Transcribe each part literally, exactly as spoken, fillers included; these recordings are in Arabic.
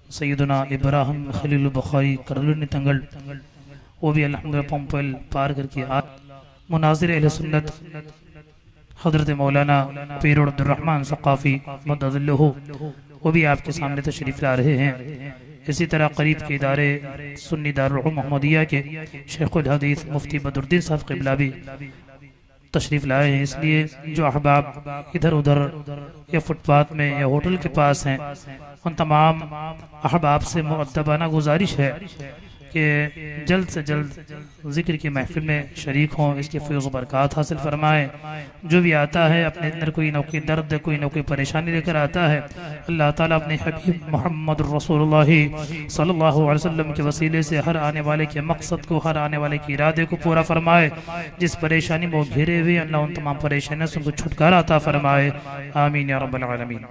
सैयदना इब्राहिम खलील बुखारी करलुनी तंगल वो भी अल्हम्दुलिल्लाह पंपल पार करके आ मुनाजिर अहले सुन्नत हजरत मौलाना पीर अब्दुर्रहमान सक़ाफ़ी मद्दल्लहु वो भी आपके सामने तशरीफ़ ला रहे हैं। इसी तरह करीब के इदारे सुन्नी दारुल उलूम मोहम्मदिया के शेखुल हदीस मुफ्ती बदरुद्दीन साहब क़िबला भी तशरीफ़ लाए हैं। इसलिए जो अहबाब इधर उधर या फुटपाथ में या होटल के पास हैं उन तमाम अहबाब से मुअद्दबाना गुजारिश है कि जल्द से जल्द ज़िक्र की महफिल में शरीक हों, इसके फ़ैज़ व बरक़ात हासिल फरमाएँ। जो भी आता है अपने अंदर कोई न कोई दर्द कोई न कोई परेशानी लेकर आता है, अल्लाह ताला अपने हबीब मोहम्मद रसूलुल्लाह सल्लल्लाहु अलैहि वसल्लम के वसीले से हर आने वाले के मकसद को, हर आने वाले के इरादे को पूरा फरमाए। जिस परेशानी में वो घिरे हुए अल्लाह उन तमाम परेशानियों से उनको छुटकारा अता फरमाए। आमीन या रब्बल आलमीन।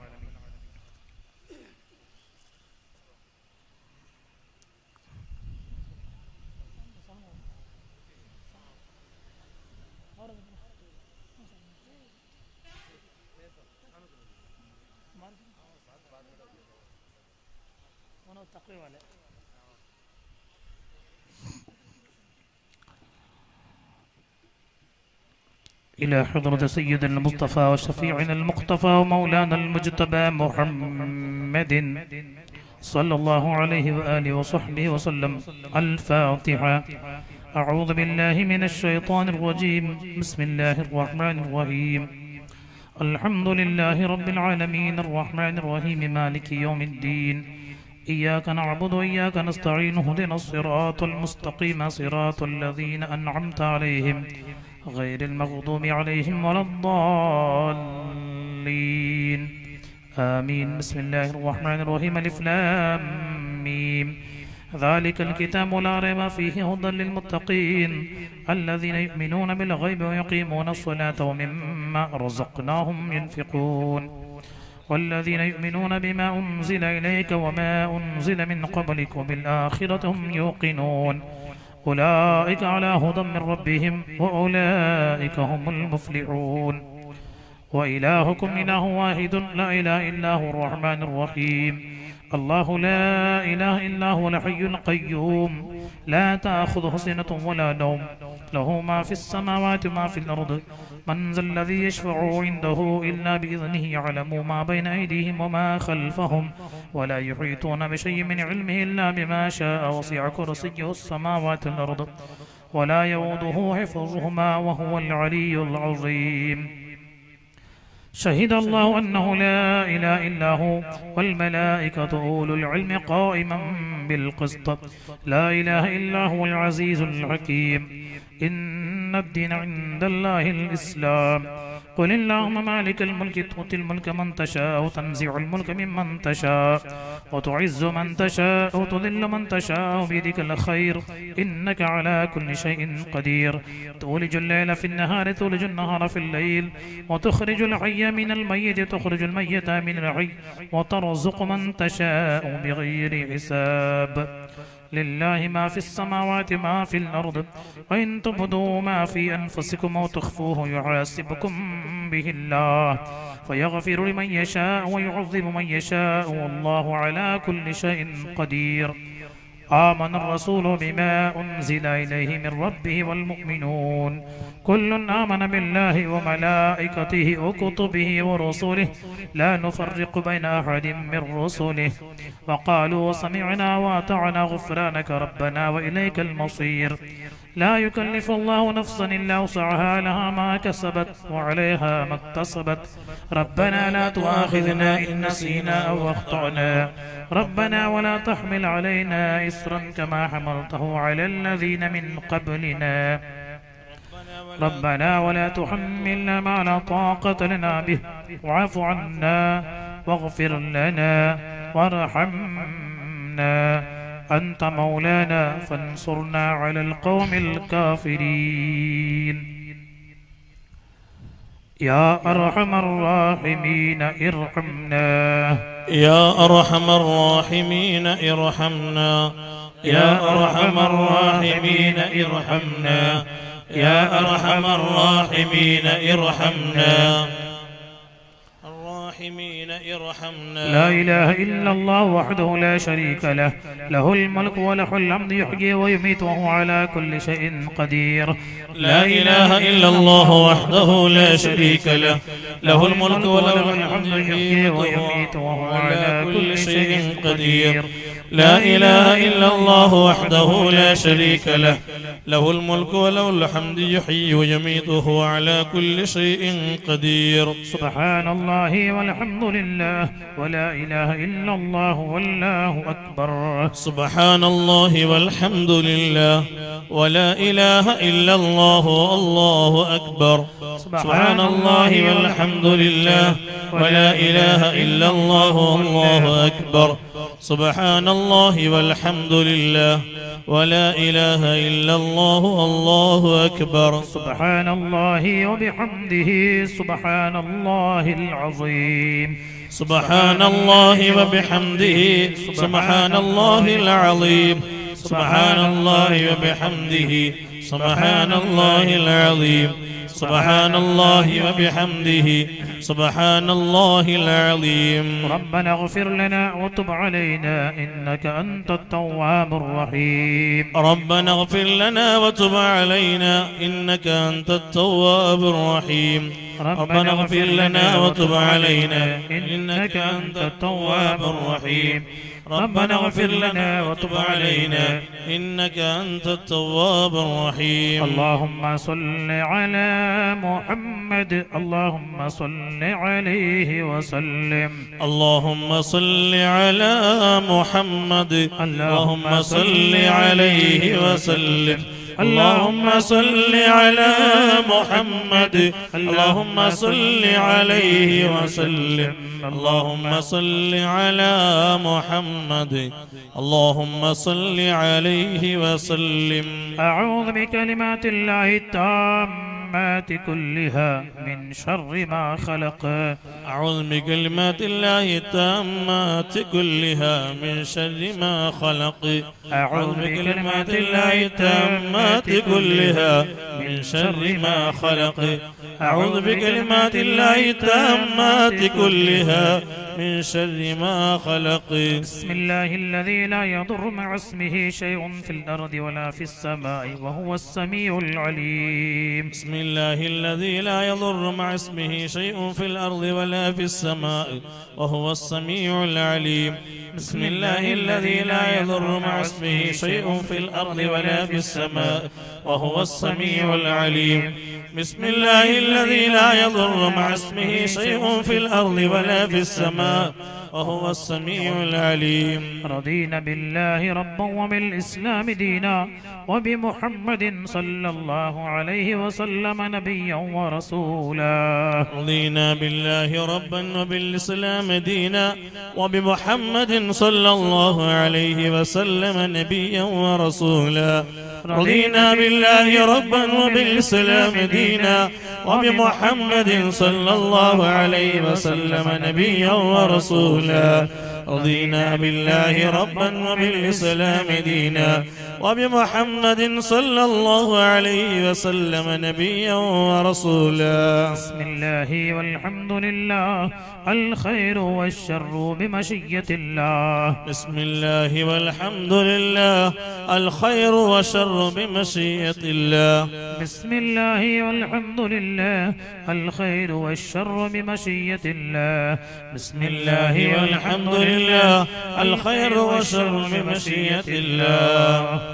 إلى حضرة سيدنا المصطفى وشفيعنا المقتفى ومولانا المجتبى محمد صلى الله عليه وآله وصحبه وسلم. الفاتحة. أعوذ بالله من الشيطان الرجيم. بسم الله الرحمن الرحيم. الحمد لله رب العالمين الرحمن الرحيم مالك يوم الدين. إياك نعبد وإياك نستعين اهدنا الصراط المستقيم صراط الذين أنعمت عليهم غير المغضوب عليهم ولا الضالين آمين. بسم الله الرحمن الرحيم. ألف لام ميم. ذلك الكتاب لا ريب فيه هدى للمتقين الذين يؤمنون بالغيب ويقيمون الصلاة ومما رزقناهم ينفقون والذين يؤمنون بما أنزل إليك وما أنزل من قبلك وبالآخرة هم يوقنون أولئك على هدى من ربهم وأولئك هم المفلحون. وإلهكم إله واحد لا إله إلا هو الرحمن الرحيم. الله لا إله إلا هو الحي القيوم لا تأخذه سنة ولا نوم له ما في السماوات وما في الأرض من ذا الذي يشفع عنده إلا بإذنه يعلم ما بين أيديهم وما خلفهم ولا يحيطون بشيء من علمه إلا بما شاء وسع كرسيه السماوات والأرض ولا يؤوده حفظهما وهو العلي العظيم. شهد الله أنه لا إله إلا هو والملائكة أولو العلم قائما بالقسط لا إله إلا هو العزيز الحكيم. إن الدين عند الله الإسلام. قل اللهم مالك الملك تؤتي الملك من تشاء وتنزع الملك ممن تشاء وتعز من تشاء وتذل من تشاء بيدك الخير إنك على كل شيء قدير. تولج الليل في النهار تولج النهار في الليل وتخرج الحي من الميت تخرج الميت من الحي وترزق من تشاء بغير حساب. لله ما في السماوات ما في الأرض وإن تبدوا ما في أنفسكم أو تخفوه يحاسبكم به الله فيغفر لمن يشاء ويعذب من يشاء والله على كل شيء قدير. آمن الرسول بما أنزل إليه من ربه والمؤمنون كل آمن بالله وملائكته وكتبه ورسله لا نفرق بين أحد من رسله وقالوا سمعنا وأطعنا غفرانك ربنا وإليك المصير. لا يكلف الله نفسا إلا وسعها لها ما كسبت وعليها ما اكتسبت. ربنا لا تؤاخذنا إن نسينا أو أخطأنا ربنا ولا تحمل علينا إصرا كما حملته على الذين من قبلنا ربنا ولا تحملنا ما لا طاقة لنا به واعف عنا واغفر لنا وارحمنا أنت مولانا فانصرنا على القوم الكافرين. يا أرحم الراحمين ارحمنا يا أرحم الراحمين ارحمنا يا أرحم الراحمين ارحمنا يا أرحم الراحمين ارحمنا. الراحمين ارحمنا. لا إله إلا الله وحده لا شريك له له الملك وله الحمد يحيي ويميت وهو على كل شيء قدير. لا إله إلا الله وحده لا شريك له له الملك وله الحمد يحيي ويميت وهو على كل شيء قدير. لا إله إلا الله وحده لا شريك له له الملك وله الحمد يحيي ويميت وهو على كل شيء قدير. سبحان الله والحمد لله ولا إله إلا الله والله أكبر. سبحان الله والحمد لله ولا إله إلا الله والله أكبر. سبحان الله والحمد لله ولا إله إلا الله والله أكبر. سبحان الله والحمد لله ولا إله إلا الله والله أكبر. سبحان الله وبحمده سبحان الله العظيم. سبحان الله وبحمده سبحان الله العظيم. سبحان الله وبحمده سبحان الله العظيم. سبحان الله وبحمده سبحان الله العظيم. ربنا اغفر لنا وتب علينا إنك أنت التواب الرحيم. ربنا اغفر لنا وتب علينا إنك أنت التواب الرحيم. ربنا اغفر لنا وتب علينا إنك أنت التواب الرحيم. ربنا اغفر لنا وتب علينا إنك أنت التواب الرحيم. اللهم صل على محمد اللهم صل عليه وسلم. اللهم صل على محمد اللهم صل عليه وسلم. اللهم صل على محمد اللهم صل عليه وسلم. اللهم صل على محمد اللهم صل عليه وسلم. أعوذ بكلمات الله التامات كلها من شر ما خلق. أعوذ بكلمات الله التامات كلها من شر ما خلق. أعوذ بكلمات الله التامات كلها من شر ما خلق. أعوذ بكلمات الله التامات كلها من شر ما خلق. بسم الله الذي لا يضر مع اسمه شيء في الأرض ولا في السماء وهو السميع العليم. بسم الله الذي لا يضر مع اسمه شيء في الأرض ولا في السماء وهو السميع العليم. بسم الله الذي لا يضر مع اسمه شيء في الأرض ولا في السماء وهو السميع العليم. بسم الله الذي لا يضر مع اسمه شيء في الأرض ولا في السماء وهو السميع العليم. رضينا بالله ربا وبالإسلام دينا وبمحمد صلى الله عليه وسلم نبيا ورسولا. رضينا بالله ربا وبالإسلام دينا وبمحمد صلى الله عليه وسلم نبيا ورسولا. رضينا بالله ربا وبالإسلام دينا وبمحمد صلى الله عليه وسلم نبيا ورسولا. رضينا بالله ربا وبالإسلام دينا وبمحمد صلى الله عليه وسلم نبيا ورسولا. بسم الله والحمد لله الخير والشر بمشية الله. بسم الله والحمد لله الخير والشر بمشيئة الله. بسم الله والحمد لله الخير والشر بمشية الله. بسم الله والحمد لله الخير والشر بمشيئة الله.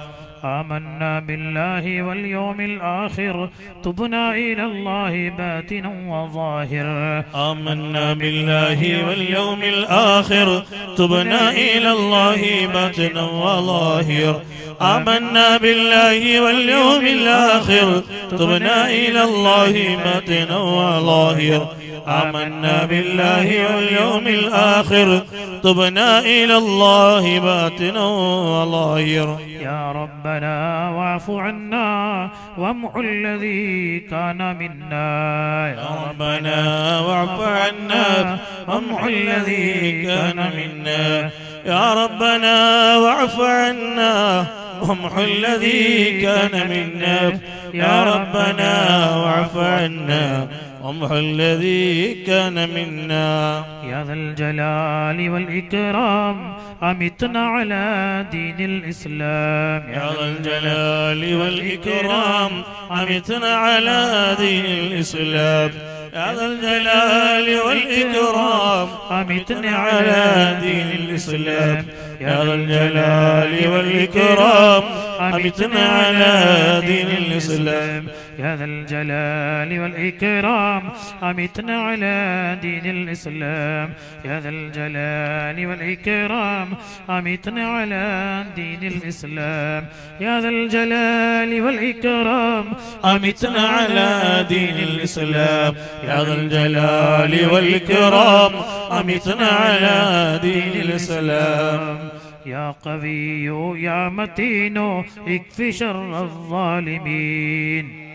آمنا بالله واليوم الآخر تبنا إلى الله باطنا وظاهرا. آمنا بالله واليوم الآخر تبنا إلى الله باطنا وظاهرا. آمنا بالله واليوم الآخر تبنا إلى الله باطنا وظاهرا. آمنا بالله واليوم الآخر تبنا إلى الله باطنا وظاهرا. يا ربنا واعف عنا وامحو الذي كان منا. يا ربنا واعف عنا وامحو الذي كان منا. يا ربنا واعف عنا وامحو الذي كان منا. يا ربنا واعف عنا وامح الذي كان منا. يا ذا الجلال والإكرام أمتنا على دين الإسلام. يا ذا الجلال والإكرام أمتنا على دين الإسلام. يا ذا الجلال والإكرام أمتنا على دين الإسلام. يا ذا الجلال والإكرام أمتنا على دين الإسلام. يا ذا الجلال والإكرام أمتنا على دين الإسلام. يا ذا الجلال والإكرام أمتنا على دين الإسلام. يا ذا الجلال والإكرام أمتنا على دين الإسلام. يا ذا الجلال والإكرام أمتنا على دين الإسلام. يا قوي يا متين اكف شر الظالمين.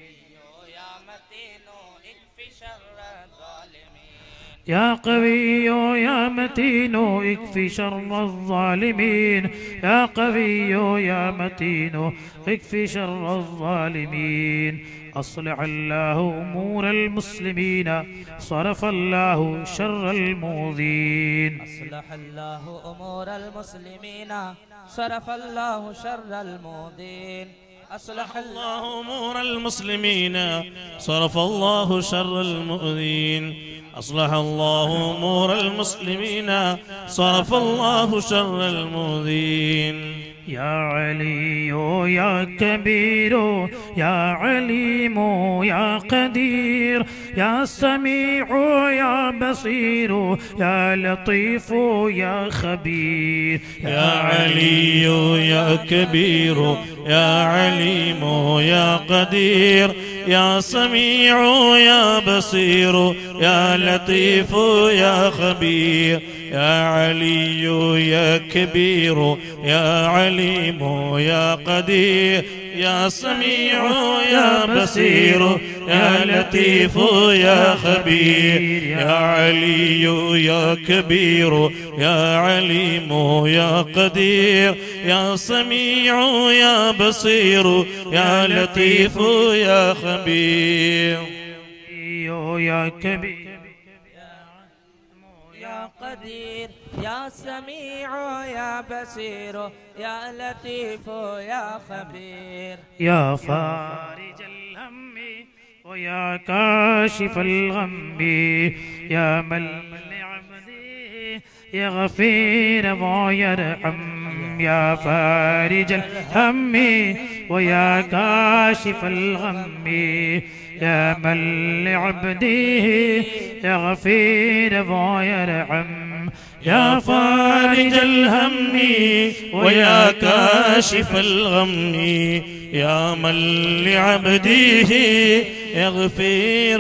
يا قوي يا متين اكف شر الظالمين. يا قوي يا متين اكف شر الظالمين. أصلح الله أمور المسلمين صرف الله شر المؤذين. أصلح الله أمور المسلمين صرف الله شر المؤذين. أصلح الله أمور المسلمين صرف الله شر المؤذين. أصلح الله أمور المسلمين صرف الله شر المؤذين. يا علي يا كبير يا عليم يا قدير يا سميع يا بصير يا لطيف يا خبير. يا علي يا كبير يا عليم يا قدير يا سميع يا بصير يا لطيف يا خبير. يا علي يا كبير يا عليم يا قدير يا سميع يا بصير يا لطيف يا خبير. يا علي يا كبير يا عليم يا قدير يا سميع يا بصير يا لطيف يا خبير. يا كبير يا قدير يا سميع يا بصير يا لطيف يا خبير. يا فارج الهم ويا كاشف الغم يا من لعبده يغفر ويرحم. يا فارج الهم ويا كاشف الغم يا من لعبده يغفر ويرحم. يا فارج الهم ويا كاشف الغم يا من لعبده يغفر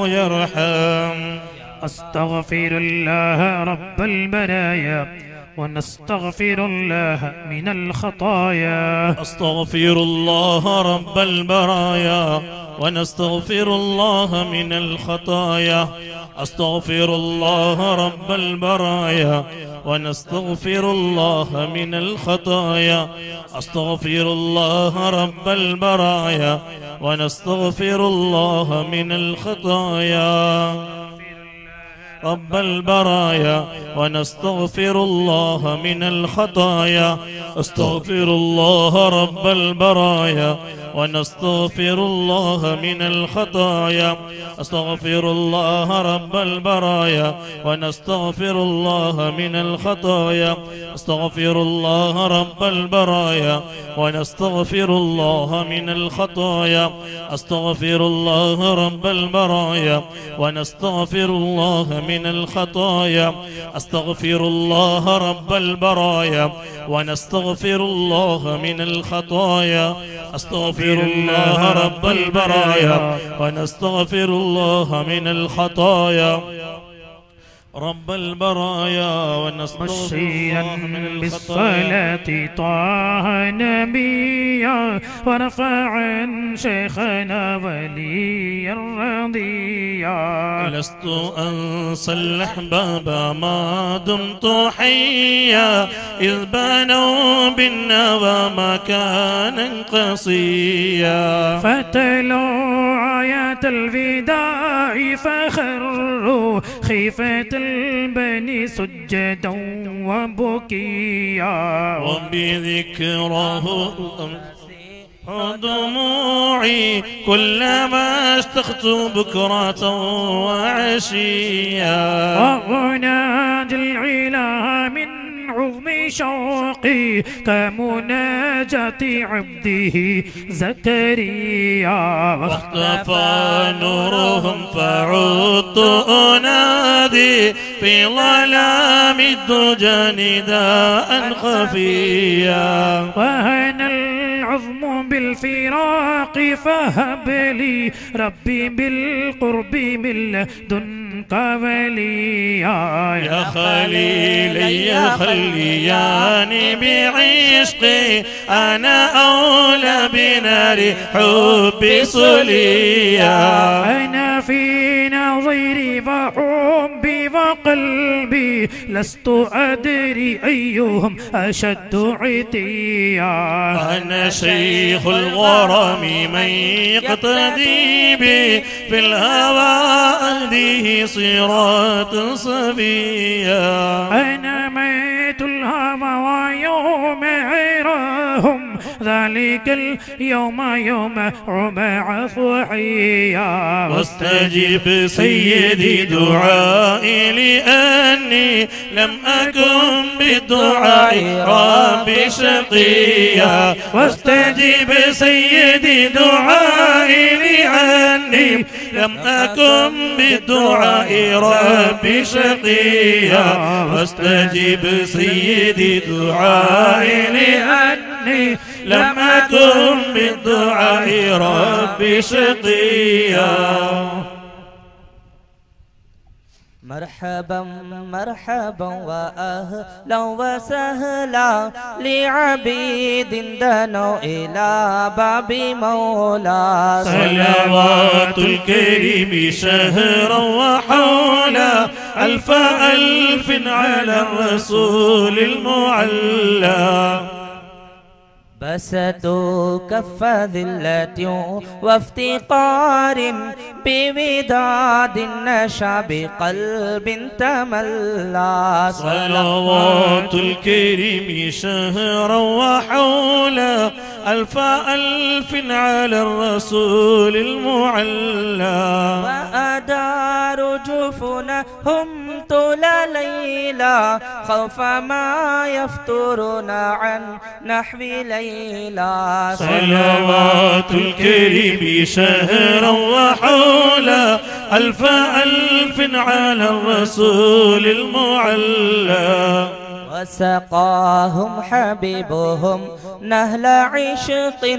ويرحم. أستغفر الله رب البرايا ونستغفر الله من الخطايا. أستغفر الله رب البرايا ونستغفر الله من الخطايا. أستغفر الله رب البرايا ونستغفر الله من الخطايا. أستغفر الله رب البرايا ونستغفر الله من الخطايا. رب البرايا ونستغفر الله من الخطايا. أستغفر الله رب البرايا ونستغفر الله من الخطايا. أستغفر الله رب البرايا ونستغفر الله من الخطايا. أستغفر الله رب البرايا ونستغفر الله من الخطايا. أستغفر الله رب البرايا ونستغفر الله من الخطايا. أستغفر الله رب البرايا ونستغفر الله من الخطايا. أستغفر الله رب البرايا ونستغفر الله من الخطايا. رب البرايا ونستغفر الله من الخطايا بالصلاة طه نبيا ورفعا شيخنا وليا رضيا. لست أنسى الأحباب ما دمت حيا إذ بانوا بالنوى مكانا قصيا. فتلوا آيات الوداع فخروا خيفة البني سجدا وبكيا. وبذكره دموعي كلما اشتقت بكرة وعشيا. وأنادي العلا من عظم شوقي كمناجاة عبده زكريا. واختفى نورهم فعدت أنادي في ظلام الدجى نداء خفيا. وهنا العظم بالفراق فهب لي ربي بالقرب من لدنك وليا. يا خليلي خلياني بعشقي أنا أولى بنار حبي صليا. أنا في نظيري وحبي وقلبي لست أدري أيهم أشد عتيا. أنا شيخ الغرام من يقتدي بي في الهوى أهديه صراط صبيا. أنا ميت الهوى ويوم عراهم ذلك اليوم يوم ربع ضحيا. واستجب سيدي دعائي لأني لم أكن بالدعاء ربي شقيا. واستجب سيدي دعائي لأني لم أكن بالدعاء ربي شقيا. واستجب سيدي دعائي لأني لم أكن بالدعاء ربي شقيا. مرحبا مرحبا وأهلا وسهلا لعبيد دنوا إلى باب مولا. صلوات الكريم شهرا وحولا ألف ألف على الرسول المعلى. بسط كف ذلة وافتقار بوداد نشا بقلب تملى. صلوات الكريم شهرا وحولا ألف ألف على الرسول المعلى. وأدار جفنهم طول ليلا خوف ما يفترون عن نحو ليلا. صلوات الكريم شهرا وحولا ألف ألف على الرسول المعلى. وسقاهم حبيبهم نهل عشق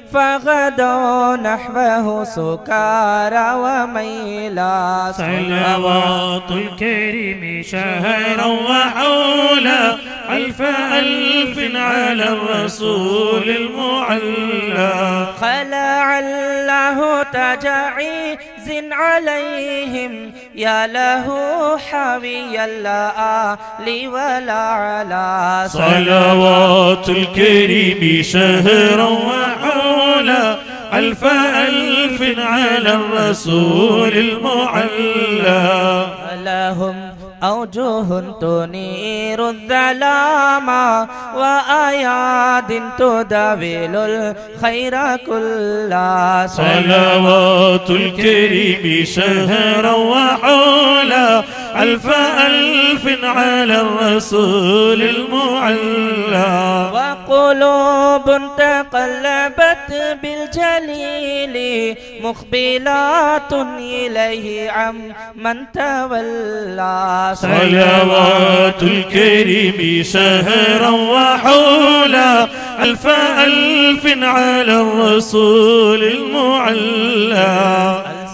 فغدوا نحوه سكارى وميلا. صلوات الكريم شهرا وحولا ألف ألف على الرسول المعلى. خلع الله تجعيز عليهم يا له حوي الآل ولا على. صلوات الكريم شهرا وحولا ألف ألف على الرسول المعلى. لهم أوجه تنير الظلام وآيات تداول الخير كلا. صلوات الكريم شهرا وحولا ألف ألف على الرسول المعلى. وقلوب تقلبت بالجليل مقبلات إليه عمن تولى. صلوات الكريم شهرا وحولا ألف ألف على الرسول المعلى.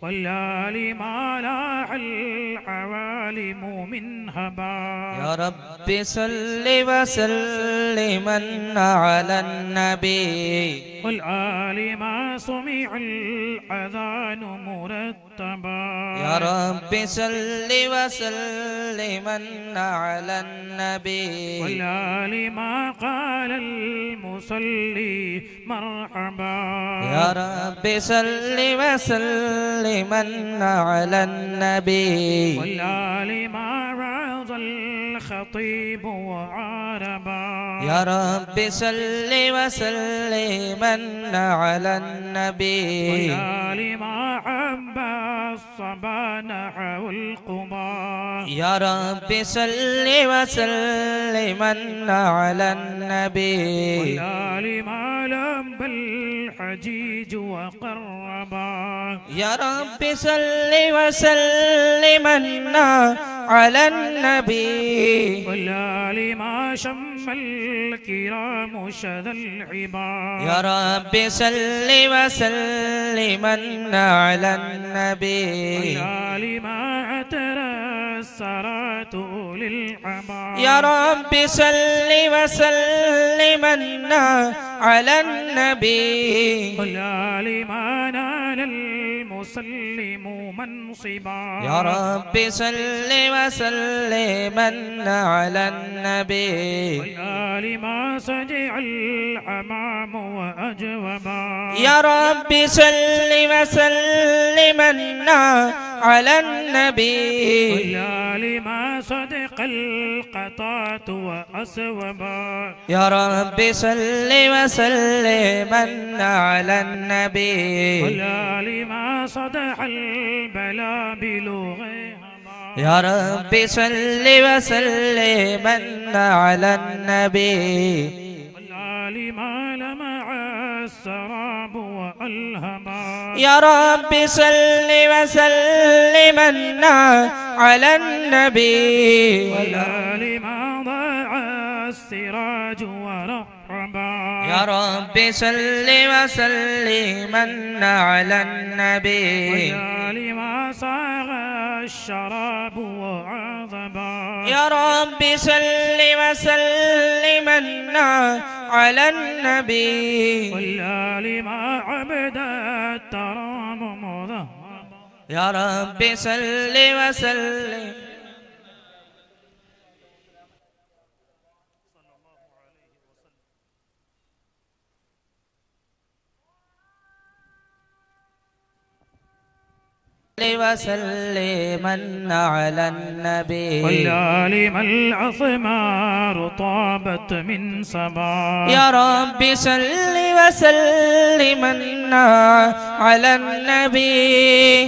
والآل ما لاح العوالم من هبا. يا رب صل وسلما على النبي والآل ما سمع الأذان مرتبا. يا رب صل وسلما على النبي والآل ما قال المصلي مرحبا. يا رب صل وسلما على النبي والآل ما وعظ الخطيب وعربا. يا رب صل وسلما على النبي والآل ما عبى الصبا نحو القبا. يا رب صل وسلما على النبي والآل ما لب الحجيج وقربا. يا رب صل وسلما على النبي والآل ما شم الكرام شذا العبا. يا رب صل وسلما على النبي والآل ما عترى السرات للعبا. يا رب صل وسلما على النبي والآل ما نال المسلم منصبا. يا رب صل وسلما على النبي والآل ما سجع الحمام وأجوبا. يا رب صل وسلما على النبي والآل ما صدق القطات وأسوبا. يا رب صل وسلما على النبي والآل ما صدح البلا بلغيها. يا رب صل وسلما على النبي والآل ما لمع السراب وألهما. يا رب صل وسلما على النبي والآل ما ضاع السراج ورحبا. يا رب صل وسلما على النبي والآل ما صاغ الشراب وعظبا. يا رب صل وسلما على النبي والآل ما عبد الترام مذهبا. يا رب صل وسلم وسلما على النبي والآل ما الأثمار طابت من صبا. يا رب صل وسلما على النبي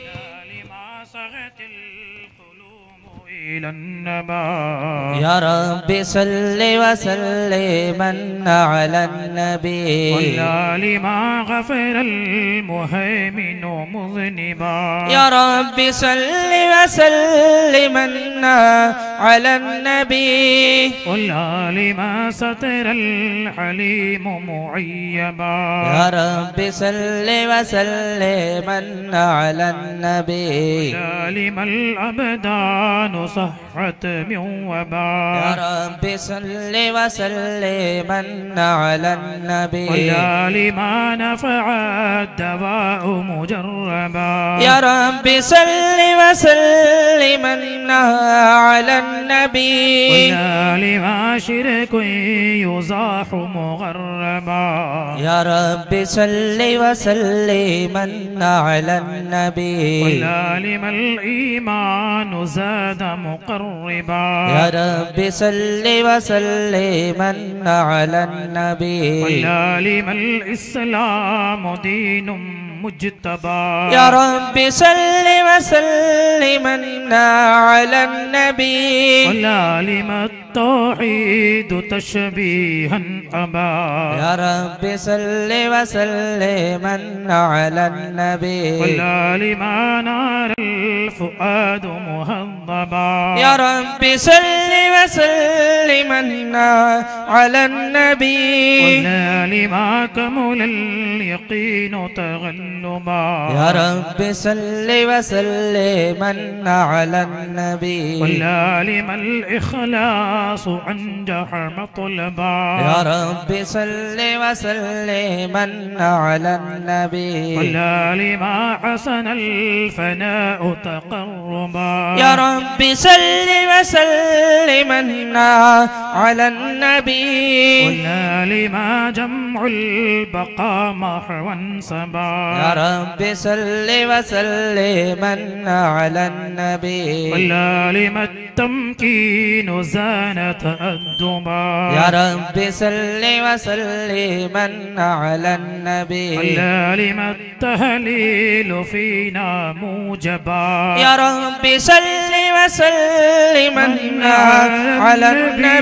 ما صغت القلوب إلى النبا. يا رب صل وسلما على النبي والآل ما غفر المهيمن مذنبا. يا رب صل وسلما على النبي والآل ما ستر الحليم معيبا. يا رب صل وسلما على النبي والآل ما الأبدان صحت من وبا. يا رب صل وسلما على النبي والآل ما نفع الدواء مجربا. يا رب صل وسلما على النبي والآل ما شرك يزاح مغربا. يا رب صل وسلما على النبي والآل ما الإيمان زاد مقربا. يا رب صل وسلما على النبي والآل ما الإسلام دين مجتبى. يا رب صل وسلما على النبي والآل ما التوحيد تشبيها أبا. يا رب صل وسلما على النبي والآل ما نار الفؤاد مهضبا. تغضبا يا رب صل وسلم على النبي والآل ما كمل اليقين تغلبا يا رب صل وسلم على النبي والآل ما الإخلاص أنجح مطلبا يا رب صل وسلم على النبي والآل ما حسن الفناء تقربا يا رب صل وسلم على النبي والآل ما جمع البقاء محوا سبا يا رب صل وسلم على النبي والآل ما التمكين زان تأدبا يا رب صل وسلم على النبي والآل ما التهليل فينا موجبا يا رب صل وسلم على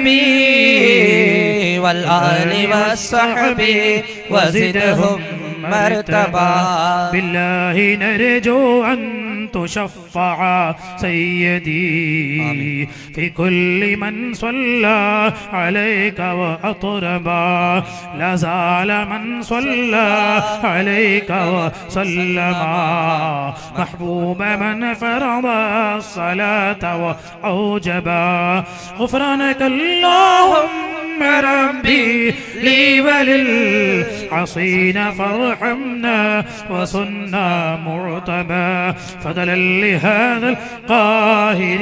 النبي والآل والصحب وزدهم مرتبا بالله نرجو أن تشفع سيدي آمين. في كل من صلى عليك وأطربا لا زال من صلى عليك وسلم محبوب من فرض الصلاة وأوجبا غفرانك اللهم ربي لي وللعصين فارحمنا وصنا معتبا فضلا لهذا القاهر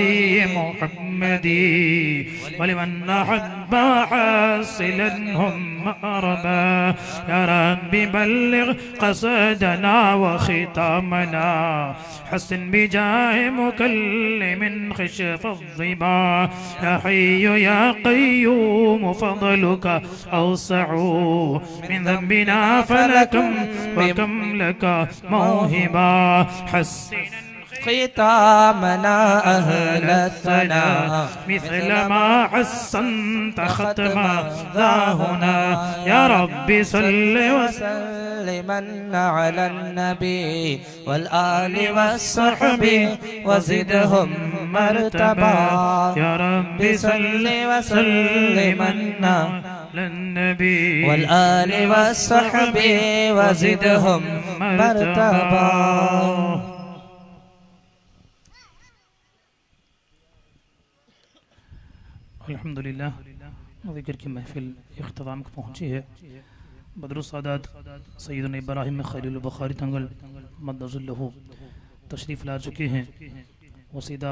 محمدي ولمن أحب حاصلنهم مأربا يا رب بلغ قصدنا وختامنا حسن بجاه مكلم خشف الظبا يا حي يا قيوم فضلك أوسع من ذنبنا فلكم وكم لك موهبا حسن ختامنا أهل الثناء مثل ما حسنت ختما ذا هنا يا رب صل وسلم على النبي والآل والصحب وزدهم مرتبا يا رب صل وسلم على النبي والآل والصحب وزدهم مرتبا. अल्हम्दुलिल्लाह ज़िक्र की महफिल इख्तिताम को पहुँची है। बदरुस सादात सैयदना इब्राहिम खलील बुखारी तंगल मद्दज़ुल्लहु तशरीफ़ ला चुके हैं। वो सीधा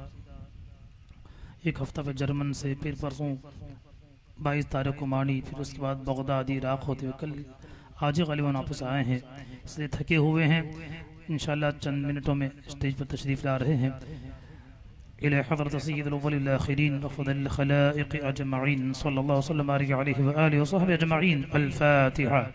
एक हफ़्ता पे जर्मन से फिर परसों बाईस तारीख को मानी, फिर उसके बाद बगदाद इराक़ होते हुए कल आज ही ग़ालिबन वापस आए हैं, इसलिए थके हुए हैं। इंशाअल्लाह चंद मिनटों में स्टेज पर तशरीफ़ ला रहे हैं। إلى حضرة سيد الأولين والآخرين وأفضل الخلائق أجمعين صلى الله وسلم عليه وآله وصحبه أجمعين. الفاتحة.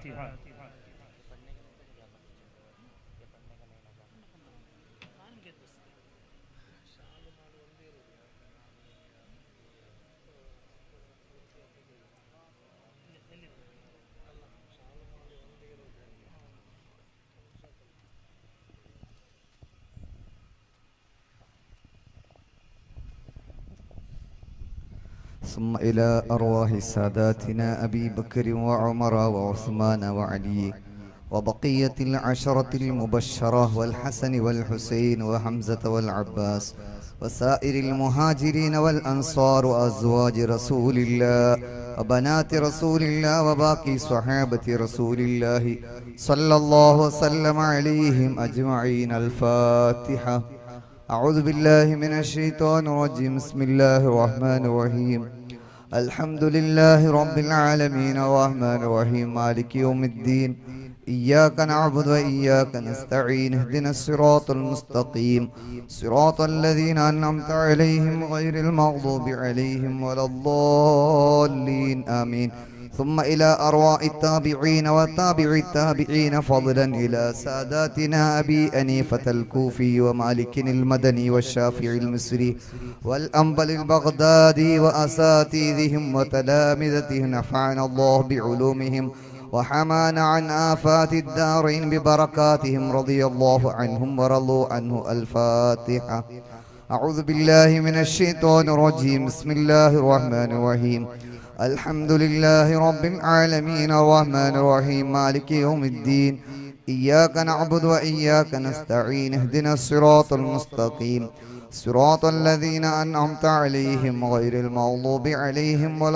ثم إلى أرواح ساداتنا أبي بكر وعمر وعثمان وعلي وبقية العشرة المبشرة والحسن والحسين وحمزة والعباس وسائر المهاجرين والأنصار وأزواج رسول الله وبنات رسول الله وباقي صحابة رسول الله صلى الله وسلم عليهم أجمعين. الفاتحة. أعوذ بالله من الشيطان الرجيم. بسم الله الرحمن الرحيم. الحمد لله رب العالمين الرحمن الرحيم مالك يوم الدين إياك نعبد وإياك نستعين اهدنا الصراط المستقيم صراط الذين أنعمت عليهم غير المغضوب عليهم ولا الضالين آمين. ثم إلى أرواح التابعين وتابع التابعين فضلا إلى ساداتنا أبي أنيفة الكوفي ومالك المدني والشافعي المصري والأنبل البغدادي وأساتذهم وتلامذتهم نفعنا الله بعلومهم وحمانا عن آفات الدارين ببركاتهم رضي الله عنهم ورضوا عنه. الفاتحة. أعوذ بالله من الشيطان الرجيم بسم الله الرحمن الرحيم الحمد لله رب العالمين الرحمن الرحيم مالك يوم الدين إياك نعبد وإياك نستعين اهدنا الصراط المستقيم صراط الذين أنعمت عليهم غير المغضوب عليهم ولا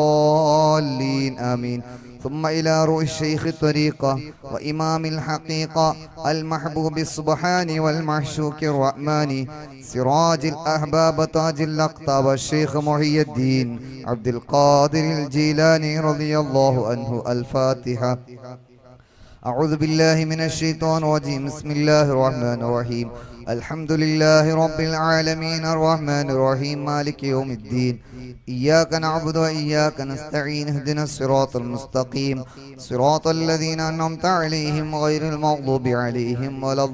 الضالين آمين. ثم إلى رؤى الشيخ الطريقة وإمام الحقيقة المحبوب السبحاني والمعشوق الرحماني سراج الأحباب تاج الأقطاب الشيخ محي الدين عبد القادر الجيلاني رضي الله عنه. الفاتحة. أعوذ بالله من الشيطان الرجيم بسم الله الرحمن الرحيم الحمد لله رب العالمين الرحمن الرحيم مالك يوم الدين إياك نعبد وإياك نستعين اهدنا الصراط المستقيم صراط الذين أنعمت عليهم غير المغضوب عليهم ولا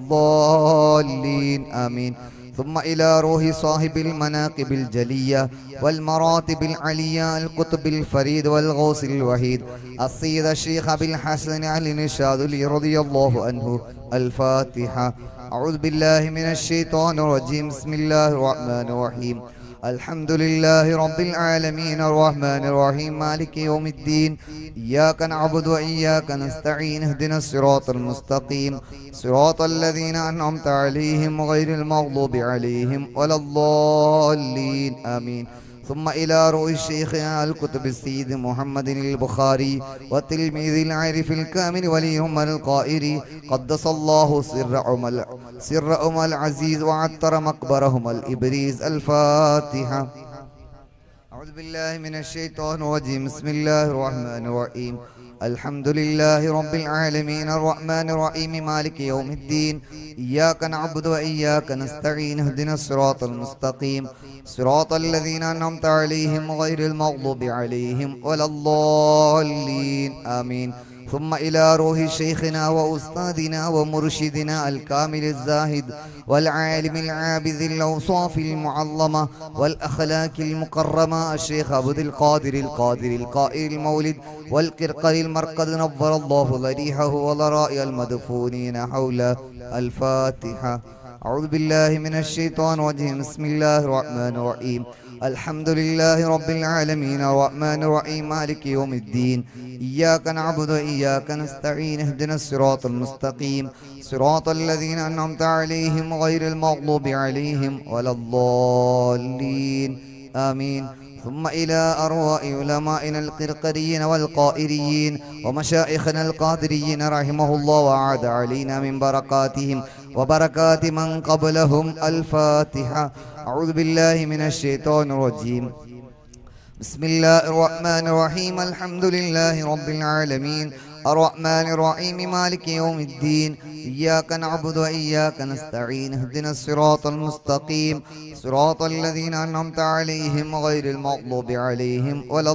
الضالين آمين. ثم إلى روح صاحب المناقب الجلية والمراتب العلية القطب الفريد والغوث الوحيد السيد الشيخ أبي الحسن علي الشاذلي رضي الله عنه. الفاتحة. أعوذ بالله من الشيطان الرجيم بسم الله الرحمن الرحيم الحمد لله رب العالمين الرحمن الرحيم مالك يوم الدين إياك نعبد وإياك نستعين اهدنا الصراط المستقيم صراط الذين أنعمت عليهم غير المغضوب عليهم ولا الضالين آمين. ثم إلى رؤى شيخنا الكتب السيد محمد البخاري والتلميذ العارف الكامل وليهم القائري قدس الله سرهم سرهم العزيز وعطر مقبرهم الإبريز. الفاتحة. أعوذ بالله من الشيطان الرجيم بسم الله الرحمن الرحيم الحمد لله رب العالمين الرحمن الرحيم مالك يوم الدين إياك نعبد وإياك نستعين اهدنا الصراط المستقيم صراط الذين أنعمت عليهم غير المغضوب عليهم ولا الضالين آمين. ثم إلى روح شيخنا وأستاذنا ومرشدنا الكامل الزاهد والعالم العابد الأوصاف المعظمة والأخلاق المكرمة الشيخ عبد القادر القادر القائل المولد والقرقر المرقد نظر الله ضريحه وضرائع المدفونين حوله. الفاتحة. أعوذ بالله من الشيطان الرجيم بسم الله الرحمن الرحيم الحمد لله رب العالمين الرحمن الرحيم مالك يوم الدين إياك نعبد وإياك نستعين اهدنا الصراط المستقيم صراط الذين أنعمت عليهم غير المغضوب عليهم ولا الضالين آمين. ثم إلى أرواح علمائنا القرقريين والقائريين ومشايخنا القادريين رحمه الله وعاد علينا من بركاتهم وبركات من قبلهم. الفاتحة. أعوذ بالله من الشيطان الرجيم بسم الله الرحمن الرحيم الحمد لله رب العالمين الرحمن الرحيم مالك يوم الدين إياك نعبد وإياك نستعين اهدنا الصراط المستقيم صراط الذين أنعمت عليهم غير المغضوب عليهم ولا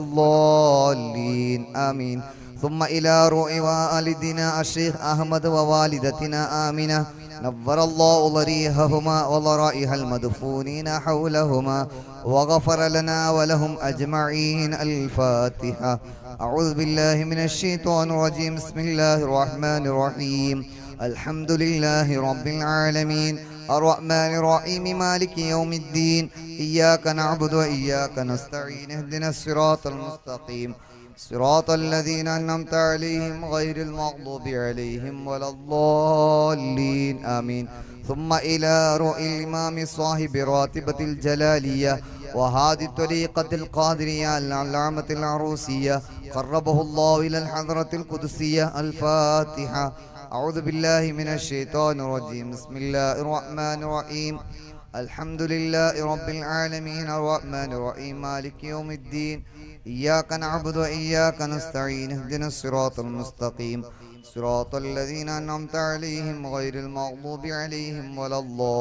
الضالين آمين. ثم إلى رؤى والدنا الشيخ أحمد ووالدتنا آمنة نور الله ضريحهما وضرائح المدفونين حولهما وغفر لنا ولهم أجمعين. الفاتحة. أعوذ بالله من الشيطان الرجيم بسم الله الرحمن الرحيم الحمد لله رب العالمين الرحمن الرحيم مالك يوم الدين إياك نعبد وإياك نستعين اهدنا الصراط المستقيم صراط الذين أنعمت عليهم غير المغضوب عليهم ولا الضالين آمين. ثم إلى رؤى الإمام صاحب راتبة الجلالية وهذه الطريقة القادرية العلامة العروسية قربه الله إلى الحضرة القدسية. الفاتحة. أعوذ بالله من الشيطان الرجيم بسم الله الرحمن الرحيم الحمد لله رب العالمين الرحمن الرحيم مالك يوم الدين إياك نعبد وإياك نستعين اهدنا الصراط المستقيم صراط الذين أنعمت عليهم غير المغضوب عليهم ولا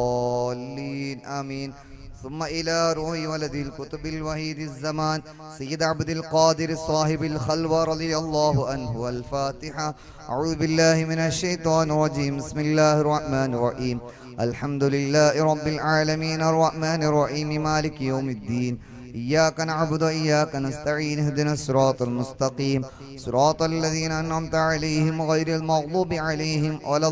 الضالين آمين. ثم إلى روح ولد الكتب الوحيد الزمان سيد عبد القادر صاحب الخلوة رضي الله عنه. الفاتحة. أعوذ بالله من الشيطان الرجيم بسم الله الرحمن الرحيم الحمد لله رب العالمين الرحمن الرحيم مالك يوم الدين إياك نعبد وإياك نستعين اهدنا الصراط المستقيم صراط الذين أنعمت عليهم غير المغضوب عليهم ولا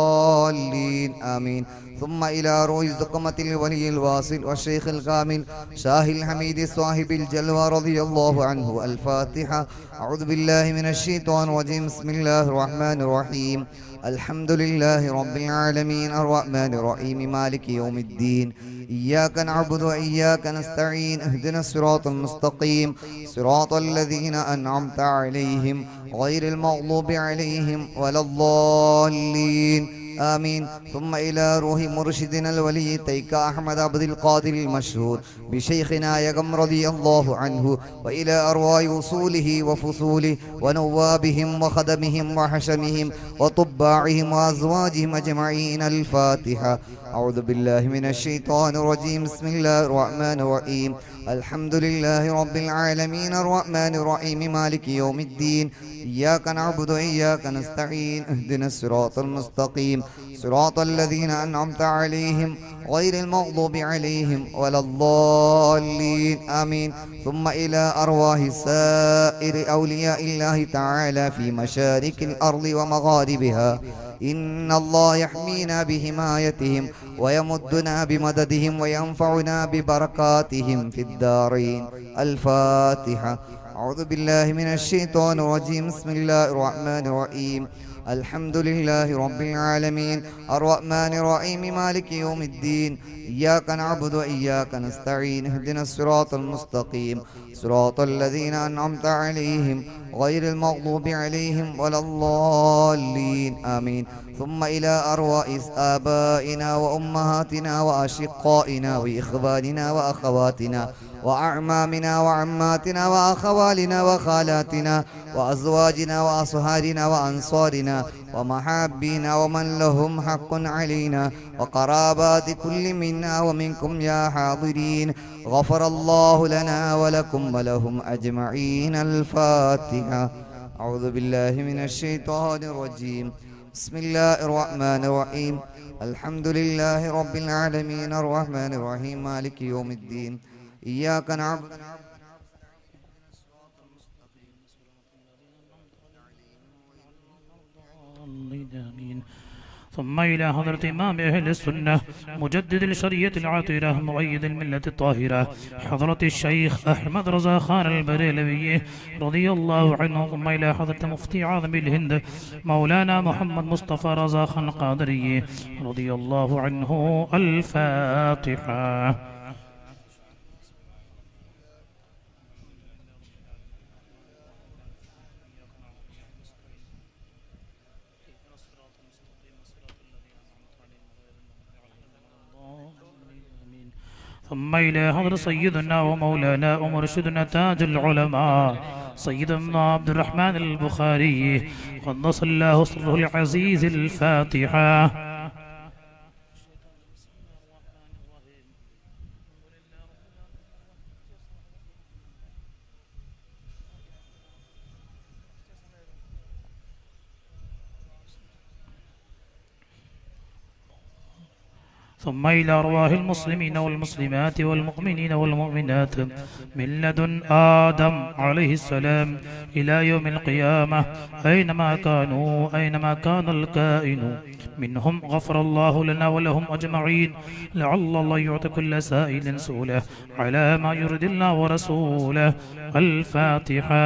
الضالين آمين. ثم إلى روح زقمة الولي الواصل والشيخ الكامل شاه الحميد صاحب الجلوى رضي الله عنه. الفاتحة. أعوذ بالله من الشيطان الرجيم. بسم الله الرحمن الرحيم. الحمد لله رب العالمين الرحمن الرحيم مالك يوم الدين. إياك نعبد وإياك نستعين اهدنا الصراط المستقيم صراط الذين أنعمت عليهم غير المغضوب عليهم ولا الضالين آمين. ثم إلى روح مرشدنا الولي تيك أحمد عبد القادر المشهور بشيخنا يقم رضي الله عنه، وإلى أرواح وصوله وفصوله ونوابهم وخدمهم وحشمهم وطباعهم وأزواجهم أجمعين. الفاتحة. أعوذ بالله من الشيطان الرجيم. بسم الله الرحمن الرحيم. الحمد لله رب العالمين الرحمن الرحيم مالك يوم الدين. إياك نعبد وإياك نستعين اهدنا الصراط المستقيم صراط الذين أنعمت عليهم غير المغضوب عليهم ولا الضالين آمين. ثم إلى أرواح سائر أولياء الله تعالى في مشارق الأرض ومغاربها، إن الله يحمينا بحمايتهم ويمدنا بمددهم وينفعنا ببركاتهم في الدارين. الفاتحة. أعوذ بالله من الشيطان الرجيم. بسم الله الرحمن الرحيم. الحمد لله رب العالمين الرحمن الرحيم مالك يوم الدين. إياك نعبد وإياك نستعين اهدنا الصراط المستقيم صراط الذين أنعمت عليهم غير المغضوب عليهم ولا الضالين آمين. ثم إلى أرواح آبائنا وأمهاتنا وأشقائنا وإخواننا وأخواتنا وأعمامنا وعماتنا وأخوالنا وخالاتنا وأزواجنا وأصهارنا وأنصارنا ومحابينا ومن لهم حق علينا وقرابات كل منا ومنكم يا حاضرين. غفر الله لنا ولكم ولهم أجمعين. الفاتحة. أعوذ بالله من الشيطان الرجيم. بسم الله الرحمن الرحيم. الحمد لله رب العالمين الرحمن الرحيم مالك يوم الدين. إياك نعبد ثم إلى حضرة إمام أهل السنة مجدد الشريعة العاطرة مؤيد الملة الطاهرة حضرة الشيخ أحمد رضا خان البريلوي رضي الله عنه. ثم إلى حضرة مفتي عظم الهند مولانا محمد مصطفى رضا خان القادري رضي الله عنه. الفاتحة. ثم إلى حضر سيدنا ومولانا ومرشدنا تاج العلماء سيدنا عبد الرحمن البخاري قدس الله سره العزيز. الفاتحة. ثم إلى أرواح المسلمين والمسلمات والمؤمنين والمؤمنات من لدن آدم عليه السلام إلى يوم القيامة أينما كانوا أينما كان الكائن منهم غفر الله لنا ولهم أجمعين. لعل الله يعطي كل سائل سؤله على ما يرد الله ورسوله. الفاتحة.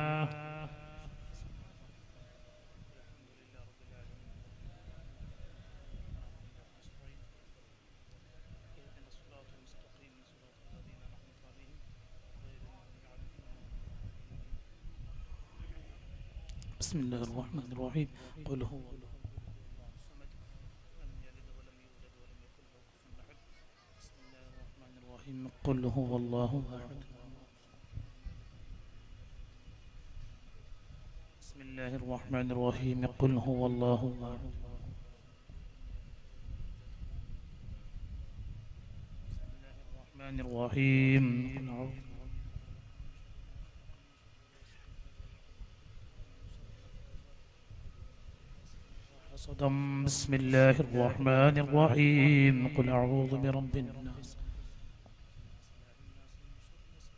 بسم الله الرحمن الرحيم. قل هو الله الصمد لم يلد ولم يولد ولم يكن له كفوا احد. بسم الله الرحمن الرحيم. قل هو الله احد. بسم الله الرحمن الرحيم. قل هو الله احد. بسم الله الرحمن الرحيم. صدم. بسم الله الرحمن الرحيم. قل أعوذ برب الناس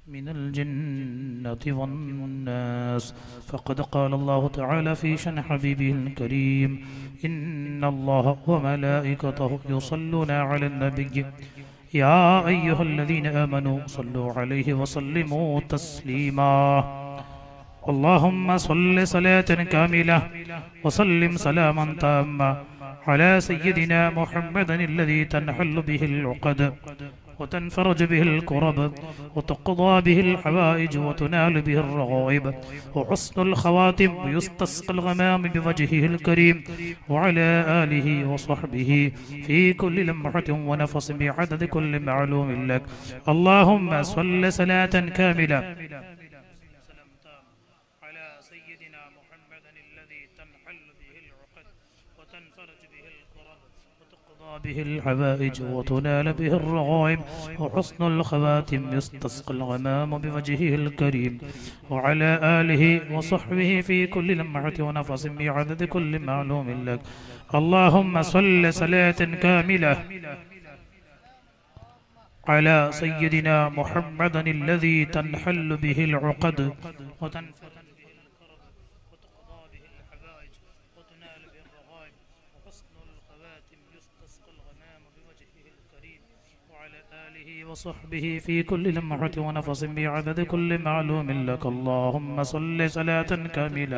من الجنة والناس. فقد قال الله تعالى في شأن حبيبه الكريم: إن الله وملائكته يصلون على النبي يا أيها الذين آمنوا صلوا عليه وسلموا تسليما. اللهم صل صلاة كاملة وسلم سلاما تاما على سيدنا محمد الذي تنحل به العقد وتنفرج به الكرب وتقضى به الحوائج وتنال به الرغائب وحسن الخواتم ويستسقى الغمام بوجهه الكريم وعلى آله وصحبه في كل لمحة ونفس بعدد كل معلوم لك. اللهم صل صلاة كاملة على سيدنا محمد الذي تنحل به العقد وتنفرج به الكرب وتقضى به الحوائج وتنال به الرغائب وحسن الخواتم يستسقى الغمام بوجهه الكريم وعلى آله وصحبه في كل لمحة ونفس بعدد كل معلوم لك. اللهم صل صلاة كاملة على سيدنا محمد الذي تنحل به العقد وتنفرج به الكرب وتقضى به الحوائج وتنال به الرغائب وحسن الخواتم يستسقى الغمام بوجهه الكريم وعلى آله وصحبه في كل لمحة ونفس بعدد كل معلوم لك. اللهم صل صلاة كاملة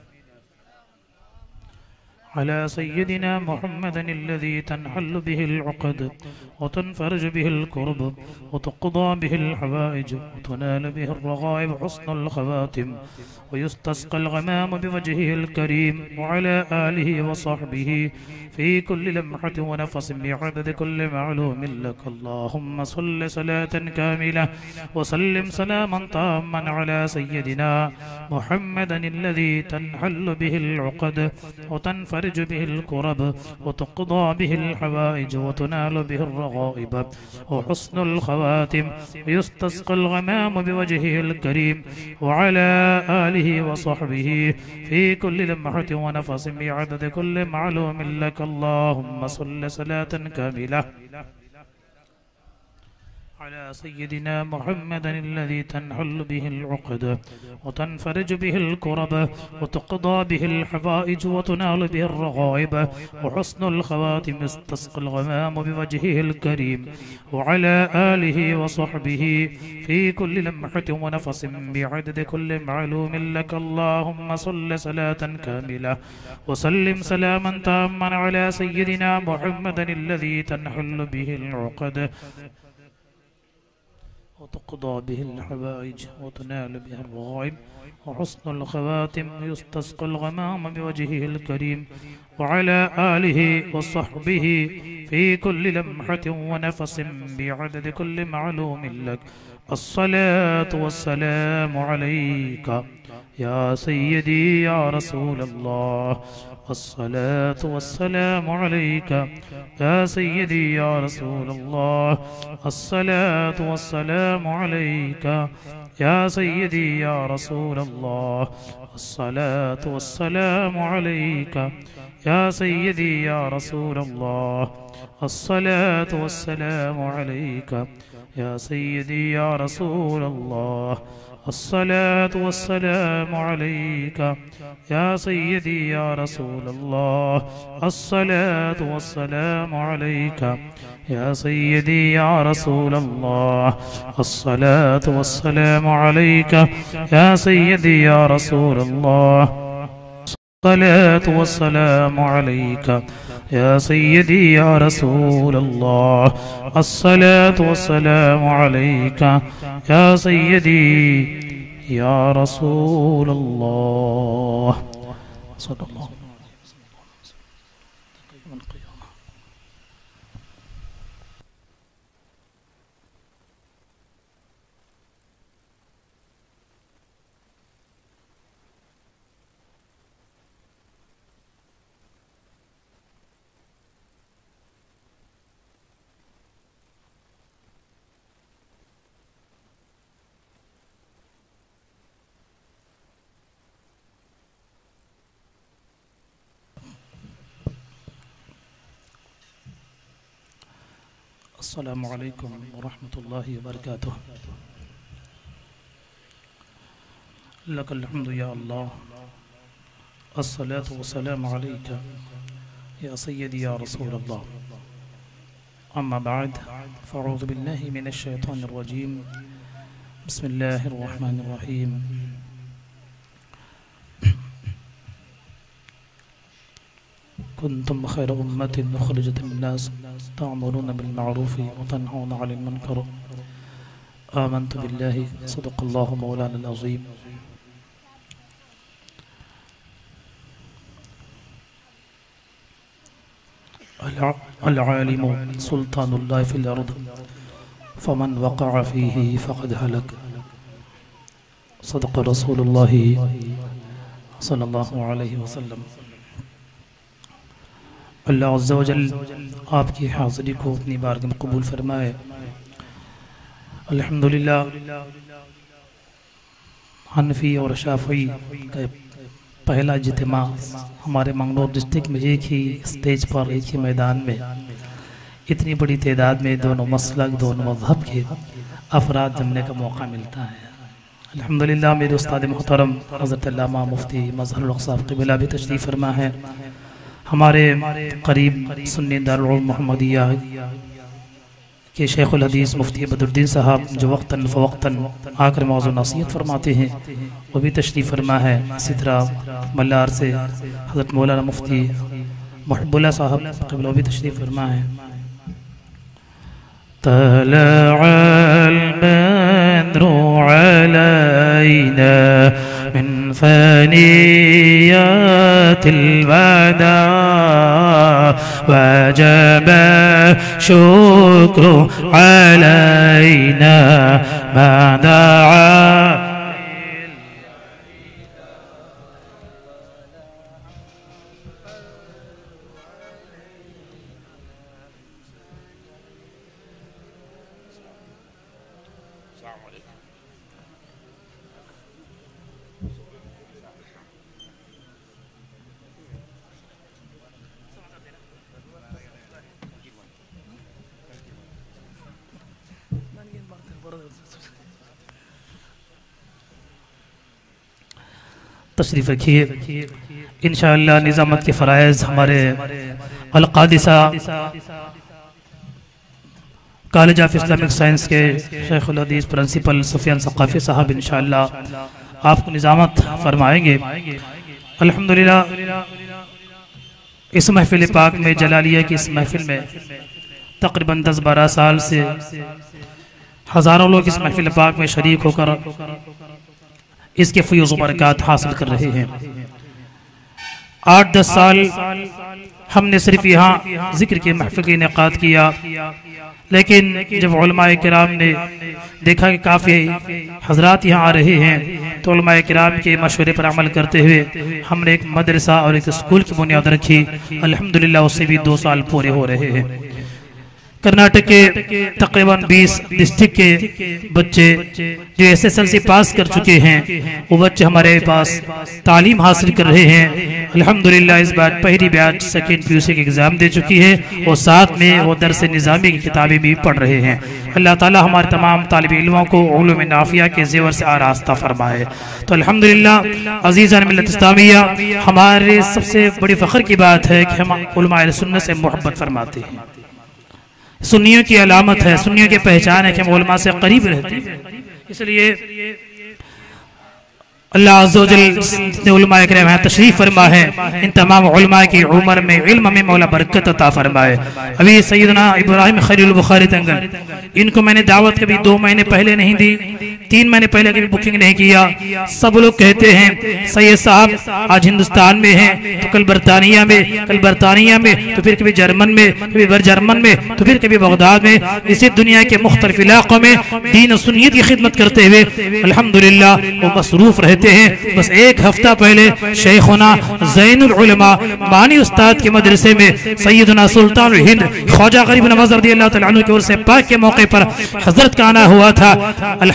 على سيدنا محمد الذي تنحل به العقد وتنفرج به الكرب وتقضى به الحوائج وتنال به الرغائب حسن الخواتم ويستسقى الغمام بوجهه الكريم وعلى آله وصحبه في كل لمحة ونفس بعدد كل معلوم لك. اللهم صل صلاة كاملة وسلم سلاما تاما على سيدنا محمد الذي تنحل به العقد وتنفرج به الكرب وتقضى به الحوائج وتنال به الرغائب وحسن الخواتم ويستسقى الغمام بوجهه الكريم وعلى آله وصحبه في كل لمحة ونفس بعدد كل معلوم لك. اللهم صل صلاة كاملة على سيدنا محمد الذي تنحل به العقد وتنفرج به الكرب وتقضى به الحوائج وتنال به الرغائب وحسن الخواتم يستسقى الغمام بوجهه الكريم وعلى آله وصحبه في كل لمحة ونفس بعدد كل معلوم لك. اللهم صل صلاة كاملة وسلم سلاما تاما على سيدنا محمد الذي تنحل به العقد وتقضى به الحوائج وتنال به الرغائب وحسن الخواتم يستسقى الغمام بوجهه الكريم وعلى آله وصحبه في كل لمحة ونفس بعدد كل معلوم لك. الصلاة والسلام عليك يا سيدي يا رسول الله. الصلاة والسلام عليك يا سيدي يا رسول الله. الصلاة والسلام عليك يا سيدي يا رسول الله. الصلاة والسلام عليك يا سيدي يا رسول الله. الصلاة والسلام عليك يا سيدي يا رسول الله. الصلاة والسلام عليك يا سيدي يا رسول الله. الصلاة والسلام عليك يا سيدي يا رسول الله. الصلاة والسلام عليك يا سيدي يا رسول الله. الصلاة والسلام عليك يا سيدي يا رسول الله. الصلاة والسلام عليك يا سيدي يا رسول الله. صلى الله السلام عليكم ورحمة الله وبركاته. लकल हम्दु या अल्लाह, अस्सलातु वस्सलामु अलैका या सय्यदी या रसूल अल्लाह। अम्मा बाद, फ़अऊज़ु बिल्लाहि मिनश शैतानिर रजीम, बिस्मिल्लाहिर रहमानिर रहीम। कुन्तुम खैरा उम्मतिन उखरिजत लिन्नास तअमुरूना बिल मअरूफि व तनहौना अनिल मुनकर। आमन्तु बिल्लाहि सदक़ल्लाहु मौलाना अज़ीम। अल-आलिमु सुल्तानुल्लाहि फिल अर्द फमन वक़अ फ़ीही फ़क़द हलक। सदक़ रसूलुल्लाहि सल्लल्लाहु अलैहि वसल्लम। अल्लाह अज़्ज़ा व जल आपकी हाज़िरी को अपनी बारगाह में कबूल फरमाए। अल्हम्दुलिल्लाह, हनफी और शाफ़ी का पहला इज्तिमा हमारे मंगलौर डिस्ट्रिक्ट में एक ही स्टेज पर, एक ही मैदान में इतनी बड़ी तादाद में दोनों मसलक, दोनों मज़हब के अफराद जमने का मौका मिलता है। अल्हम्दुलिल्लाह, मेरे उस्ताद मोहतरम हज़रत अल्लामा मुफ्ती मज़हरुल हक़ साहब क़िबला भी तशरीफ़ फरमा है। हमारे करीब सुन्नी दारुल उलूम मोहम्मदिया के शेखुल हदीस मुफ्ती बदरुद्दीन साहब जो वक्तन फ़वक्तन आकर मौज़ू नसीहत फरमाते हैं, वो भी तशरीफ़ फरमा है। इसी तरह मल्लार से हज़रत मौलाना मुफ्ती मुहिब्बुल्लाह साहब क़िबला भी तशरीफ़ फरमा है। तलअल बद्रु अलैना मिन फ़नियातिल वदा वजब शुक्रु अलैना मा दआ। तशरीफ़ रखिए। इंशाअल्लाह निज़ामत के फ़राइज़ हमारे अल-क़ादिसा कॉलेज ऑफ इस्लामिक साइंस के शेखुल हदीस प्रिंसिपल सुफियान सक़ाफ़ी साहब इंशाअल्लाह आपको निज़ामत फरमाएंगे। अल्हम्दुलिल्लाह, इस महफ़िल पाक में, जलालिया की इस महफ़िल में तकरीबन दस बारह साल से हज़ारों लोग इस महफ़िल पाक में शरीक होकर इसके फ़ैज़ व बरक़ात हासिल कर रहे हैं। आठ दस साल हमने सिर्फ यहाँ ज़िक्र की महफ़िल का इनेक़ाद किया, लेकिन जब उलमाए किराम ने देखा कि काफ़ी हज़रात यहाँ आ रहे हैं, तो उलमाए किराम के मशवरे पर अमल करते हुए हमने एक मदरसा और एक स्कूल की बुनियाद रखी। अल्हम्दुलिल्लाह, उससे भी दो साल पूरे हो रहे हैं। कर्नाटक के तकरीबन बीस डिस्ट्रिक्ट के बच्चे जो S S L C pass कर चुके हैं, वो बच्चे हमारे पास तालीम हासिल कर रहे हैं। अल्हम्दुलिल्लाह, इस बार पहली batch second P U C के एग्ज़ाम दे चुकी है और साथ में वो दरस निज़ामी की किताबें भी पढ़ रहे हैं। अल्लाह ताला हमारे तमाम तालिब इल्मों को उलूम नाफिया के ज़ेवर से आरास्ता फरमाए। तो अल्हम्दुलिल्लाह, अज़ीज़ान मिल्लत इस्लामिया, हमारे सबसे बड़ी फ़ख्र की बात है कि हम उलमाए सुन्नत से मोहब्बत फरमाते हैं। सुन्नियों की अलामत है, सुन्नियों की पहचान है कि हम उलमा से करीब रहते हैं। इसलिए अल्लाह अज़्ज़ा व जल ने उलमाए किराम यहाँ तशरीफ़ फरमा है, इन तमाम उलमा की उम्र में इल्म में मौला बरकत अता फरमाए। अभी सैयदना इब्राहिम खलील बुखारी तंगन, इनको मैंने दावत कभी दो महीने पहले नहीं दी, तीन महीने पहले कभी बुकिंग नहीं किया। सब लोग कहते हैं सैयद साहब आज हिंदुस्तान में हैं, तो कल बरतानिया में, कल बरतानिया में, तो फिर कभी जर्मन में, कभी बर जर्मन में, तो फिर कभी बगदाद में। इसी दुनिया के मुख्तलिफ इलाकों में दीन और सुन्नियत की खिदमत करते हुए अल्हम्दुलिल्लाह वो मसरूफ रहते हैं। बस एक हफ्ता पहले शेखुना ज़ैनुल उलमा बानी उस्ताद के मदरसे में सैयदना सुल्तान हिंद ख्वाजा गरीब नवाज रज़ियल्लाहु तआला अन्हु की ओर से पाक के मौके पर हजरत का आना हुआ था। अल्हम्दुलिल्लाह,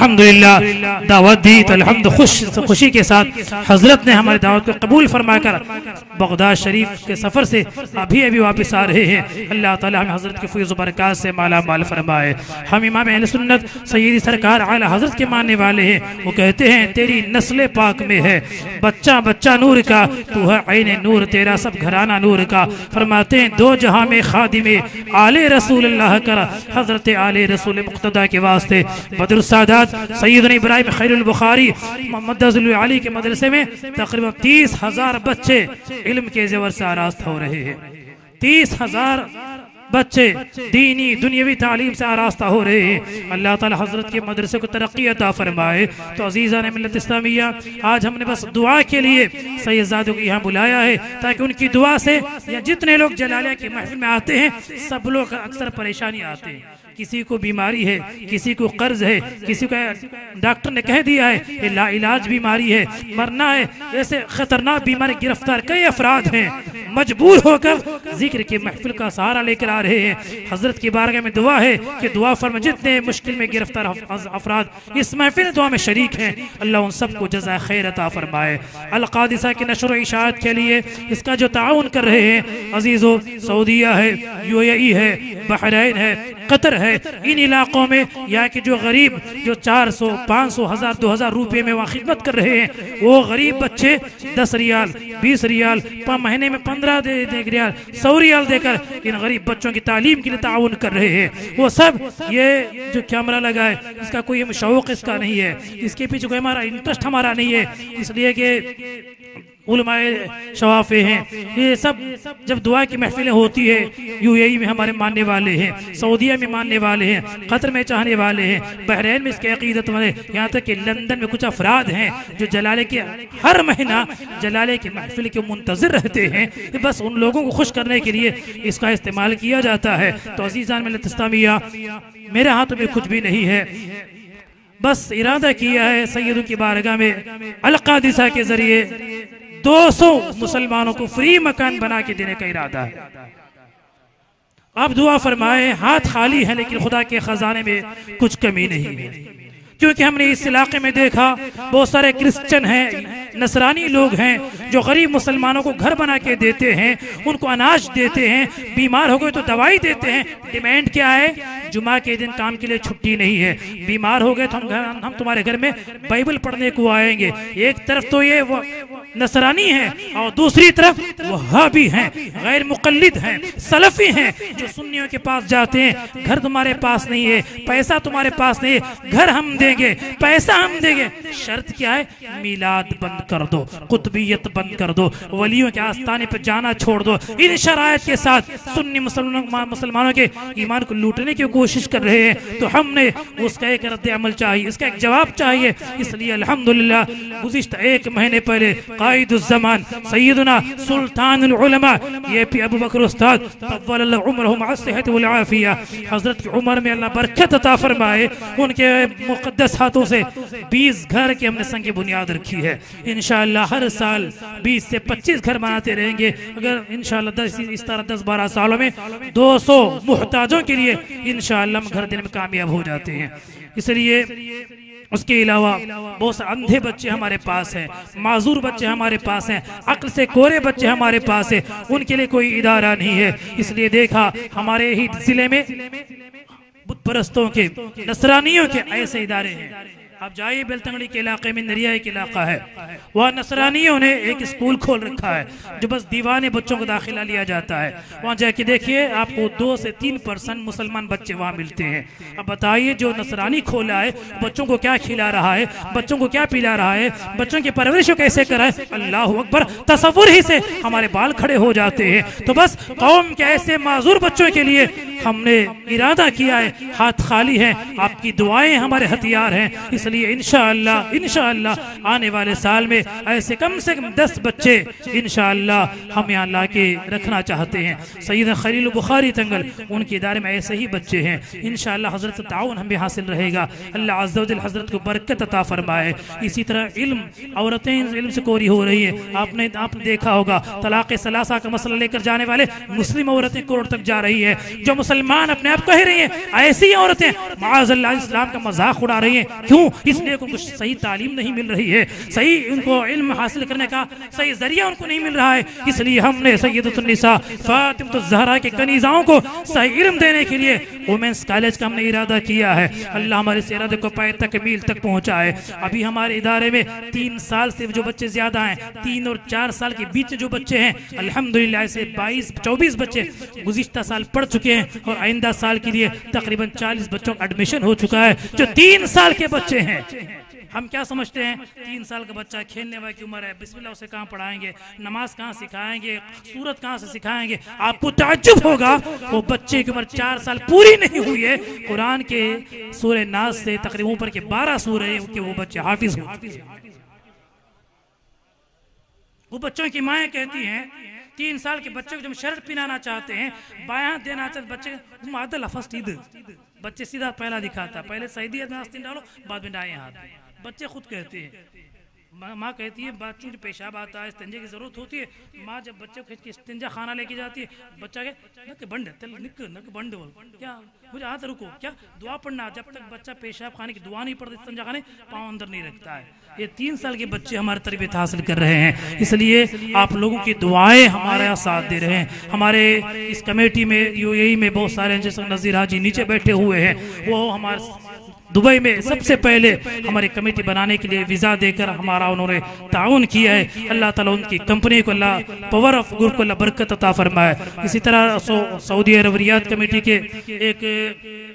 अल्हम्दुलिल्लाह दावत दी तो अल्हम्द खुश खुशी के साथ हजरत ने हमारी दावत को कबूल फरमाकर बगदाद शरीफ के सफ़र से अभी अभी वापस आ रहे हैं। अल्लाह ताला हमें हजरत के फैज़ व बरक़ात से माला माल फरमाए। हम इमाम अहले सुन्नत सैयदी सरकार आला हजरत के मानने वाले हैं। वो कहते हैं तेरी नस्ल पाक में है बच्चा बच्चा नूर का, तू है ऐन नूर, तेरा सब घराना नूर का। फरमाते हैं दो जहां में खादिमे आले रसूल अल्लाह कर, हजरत आले रसूल मुक़्तदा के वास्ते बदर सादात सैयदना इब्राहिम खैरुल बुखारी मुहम्मद अली के मदरसे में तकरीबन तीस हजार बच्चे इल्म के ज़ेवर से आरास्त हो रहे हैं। तीस हजार बच्चे दीनी दुनियावी तालीम से आरास्ता हो रहे हैं। अल्लाह ताला हजरत के मदरसे को तरक्की अता फरमाए। तो अजीज़ा ने मिल्लत इस्लामिया, आज हमने बस दुआ के लिए सैयदजादों को यहाँ बुलाया है ताकि उनकी दुआ से या जितने लोग जलालिया की महफिल में आते हैं सब लोग अक्सर परेशानी आते हैं। किसी को बीमारी है, किसी को कर्ज है, किसी को डॉक्टर ने कह दिया है ये लाइलाज बीमारी है, मरना है, ऐसे खतरनाक बीमारी गिरफ्तार कई अफराद हैं, मजबूर होकर जिक्र की महफिल का सहारा लेकर आ रहे हैं। हजरत की बारगाह में दुआ है कि दुआ फरमा जितने मुश्किल में गिरफ्तार अफराद इस महफिल दुआ में शरीक हैं, अल्लाह उन सबको जज़ा खैर अता फरमाए। अल कादिसा के नशर व इशाअत के लिए इसका जो ताउन कर रहे हैं अजीज़ों, सऊदीया है, यूएई है, बहरैन है, कतर है, इन इलाकों में यहाँ के जो गरीब जो चार सौ पाँच सौ हजार दो हजार रुपये में वहाँ खिदमत कर रहे हैं, वो गरीब बच्चे दस रियाल बीस रियाल महीने में पंद्रह दे, दे रियाल सौ रियाल देकर इन गरीब बच्चों की तालीम के लिए ताउन कर रहे हैं। वो सब ये जो कैमरा लगा है इसका कोई शौक इसका नहीं है, इसके पीछे कोई हमारा इंटरेस्ट हमारा नहीं है, इसलिए कि उलमाए शवाफे हैं। ये सब जब दुआ की महफिलें होती है, यूएई में हमारे मानने वाले हैं, सऊदीया में मानने वाले हैं, कतर में चाहने वाले हैं, बहरैन में इसके अकीदत वाले, यहाँ तक कि लंदन में कुछ अफराद हैं जो जलाले के हर महीना जलाले की महफिल के मुंतज़िर रहते हैं। बस उन लोगों को खुश करने के लिए इसका इस्तेमाल किया जाता है। तो अज़ीज़ान मिल्लत इस्लामिया, मेरे हाथों में कुछ भी नहीं है, बस इरादा किया है सैयदों की बारगाह में अल कादिसा के जरिए दो सौ मुसलमानों को फ्री मकान बना के देने का इरादा है। आप दुआ फरमाए, हाथ खाली है लेकिन खुदा के खजाने में कुछ कमी नहीं है, क्योंकि हमने इस इलाके में देखा बहुत सारे क्रिश्चियन हैं, नसरानी लोग हैं जो गरीब मुसलमानों को घर बना के देते हैं, उनको अनाज देते हैं, बीमार हो गए तो दवाई देते हैं। डिमांड क्या है? जुमा के दिन काम के लिए छुट्टी नहीं है, बीमार हो गए तो हम घर हम तुम्हारे घर में बाइबल पढ़ने को आएंगे। एक तरफ तो ये वो नसरानी है और दूसरी तरफ वहाबी हैं, गैर मुक़ल्लिद हैं, सलफी हैं जो सुन्नियों के पास जाते हैं, घर तुम्हारे पास नहीं है, पैसा तुम्हारे पास नहीं है, घर हम देंगे, पैसा हम देंगे, शर्त क्या है? मिलाद बंद कर दो, कुतुबियत बंद कर दो, वलियों के आस्थाने पर जाना छोड़ दो। इन शरायत के साथ सुन्नी मुसलमानों के ईमान को लूटने की कोशिश कर रहे हैं। तो हमने उसका एक रद्द अमल चाहिए, इसका एक जवाब चाहिए। इसलिए अल्हम्दुलिल्लाह गुज़िश्ता एक महीने पहले कायदुज़्ज़मान सैयदना सुल्तानुल उलमा ये पी अबू बकर उस्ताद तव्वलल्लाहु उम्रहु मअ अस्सिहति वल आफिया, हजरत की उम्र में अल्लाह बरकत अता फरमाए, उनके मुक़द्दस हाथों से बीस घर की हमने संग बुनियाद रखी है। इंशाअल्लाह हर साल बीस से पच्चीस घर बनाते रहेंगे। अगर इंशाअल्लाह दस इस तरह दस बारह सालों में दो सौ मुहताजों के लिए इंशाअल्लाह हम घर देने में कामयाब हो जाते हैं। इसलिए उसके अलावा बहुत से अंधे बच्चे हमारे पास हैं, माजूर बच्चे हमारे पास हैं, अक्ल से कोरे बच्चे हमारे पास हैं, उनके लिए कोई इदारा नहीं है। इसलिए देखा हमारे ही जिले में बुत परस्तों के, नसरानियों के ऐसे इदारे हैं। आप जाइए बेलतंगड़ी के इलाके में, नरिया एक इलाका है, वहाँ नसरानियों ने एक स्कूल खोल रखा है जो बस दीवाने बच्चों को दाखिला लिया जाता है। वहाँ जाके देखिए आपको दो से तीन परसेंट मुसलमान बच्चे वहाँ मिलते हैं। अब बताइए जो नसरानी खोला है बच्चों को क्या खिला रहा है, बच्चों को क्या पिला रहा है, बच्चों की परवरिश कैसे कराए? अल्लाह अकबर, तसव्वुर ही से हमारे बाल खड़े हो जाते हैं। तो बस कौम के ऐसे माजूर बच्चों के लिए हमने इरादा किया है, हाथ खाली है, आपकी दुआएं हमारे हथियार हैं। इसलिए इंशाअल्लाह इंशाअल्लाह आने वाले साल में ऐसे कम से कम दस बच्चे इंशाअल्लाह हम यहाँ ला के रखना चाहते हैं। सैयद खलील बुखारी तंगल उनके इदारे में ऐसे ही बच्चे हैं। इंशाअल्लाह हजरत से ताउन हमें हासिल रहेगा। अल्लाह अज़्ज़ व जल हजरत को बरकत अता फरमाए। इसी तरह इल्म, औरतें इल्म से कोरी हो रही है। आपने आपने देखा होगा तलाक़ सलासा का मसला लेकर जाने वाले मुस्लिम औरतें कोर्ट तक जा रही है। जो मुसलमान अपने आप कह रही हैं ऐसी औरतें माअज़ल्लाह इस्लाम का मजाक उड़ा रही हैं। क्यों? इसलिए उनको सही तालीम नहीं मिल रही है, सही उनको इल्म हासिल करने का सही जरिया उनको नहीं मिल रहा है। इसलिए हमने सैयदतुन निसा फातिमा ज़हरा के कनीज़ाओं को सही इल्म देने के लिए वुमेंस कॉलेज का हमने इरादा किया है। अल्लाह हमारे इस इरादे को पाए तकमील तक पहुँचाए। अभी हमारे इदारे में तीन साल से जो बच्चे ज़्यादा हैं, तीन और चार साल के बीच जो बच्चे हैं, अल्हम्दुलिल्लाह से बाईस चौबीस बच्चे गुज़िश्ता साल पढ़ चुके हैं और आइंदा साल के लिए तकरीबन चालीस बच्चों का एडमिशन हो चुका है जो तीन साल के बच्चे हैं। हम क्या समझते हैं तीन साल का बच्चा खेलने वाली की उम्र है, बिस्मिल्लाह उसे कहाँ पढ़ाएंगे, नमाज कहाँ सिखाएंगे, सूरत कहाँ से सिखाएंगे। आपको ताज्जुब होगा वो बच्चे की उम्र चार साल पूरी नहीं हुई है, कुरान के सूरह नास से तकरीबन ऊपर के बारह सूरह के वो बच्चे हाफिज हो चुके हैं। वो बच्चों की माएँ कहती हैं तीन साल के बच्चे को जब शर्ट पहनाना चाहते हैं, बायां देना चाहते बच्चे मादल फर्स्ट ईद बच्चे सीधा पहला दिखाता, पहले सईदी आस्तीन डालो बाद में दाएं हाथ। बच्चे खुद कहते हैं, माँ कहती है बच्चों को पेशाब आता है, इस्तिंजा की जरूरत होती है, माँ जब बच्चे को खींच के इस्तिंजा खाना लेके जाती है, बच्चा के नक बंड तेल निक नक बंड बोल क्या मुझे हाथ रुको क्या दुआ पढ़ना, जब तक बच्चा पेशाब खाने की दुआ नहीं पढ़ता इस्तिंजा खाने पाँव अंदर नहीं रखता है। ये तीन साल के बच्चे हमारे तरबियत हासिल कर रहे हैं, इसलिए आप लोगों की दुआएं हमारा साथ दे रहे हैं। हमारे इस कमेटी में यूएई में बहुत सारे जैसे नज़ीर हाजी नीचे बैठे हुए हैं, वो हमारे दुबई में सबसे पहले हमारी कमेटी बनाने के लिए वीज़ा देकर हमारा उन्होंने ताउन किया है। अल्लाह ताला उनकी कंपनी को अल्लाह पावर ऑफ ग्रुप को अल्लाह बरकत अता फरमाए। इसी तरह सऊदी अरब रियाद कमेटी के एक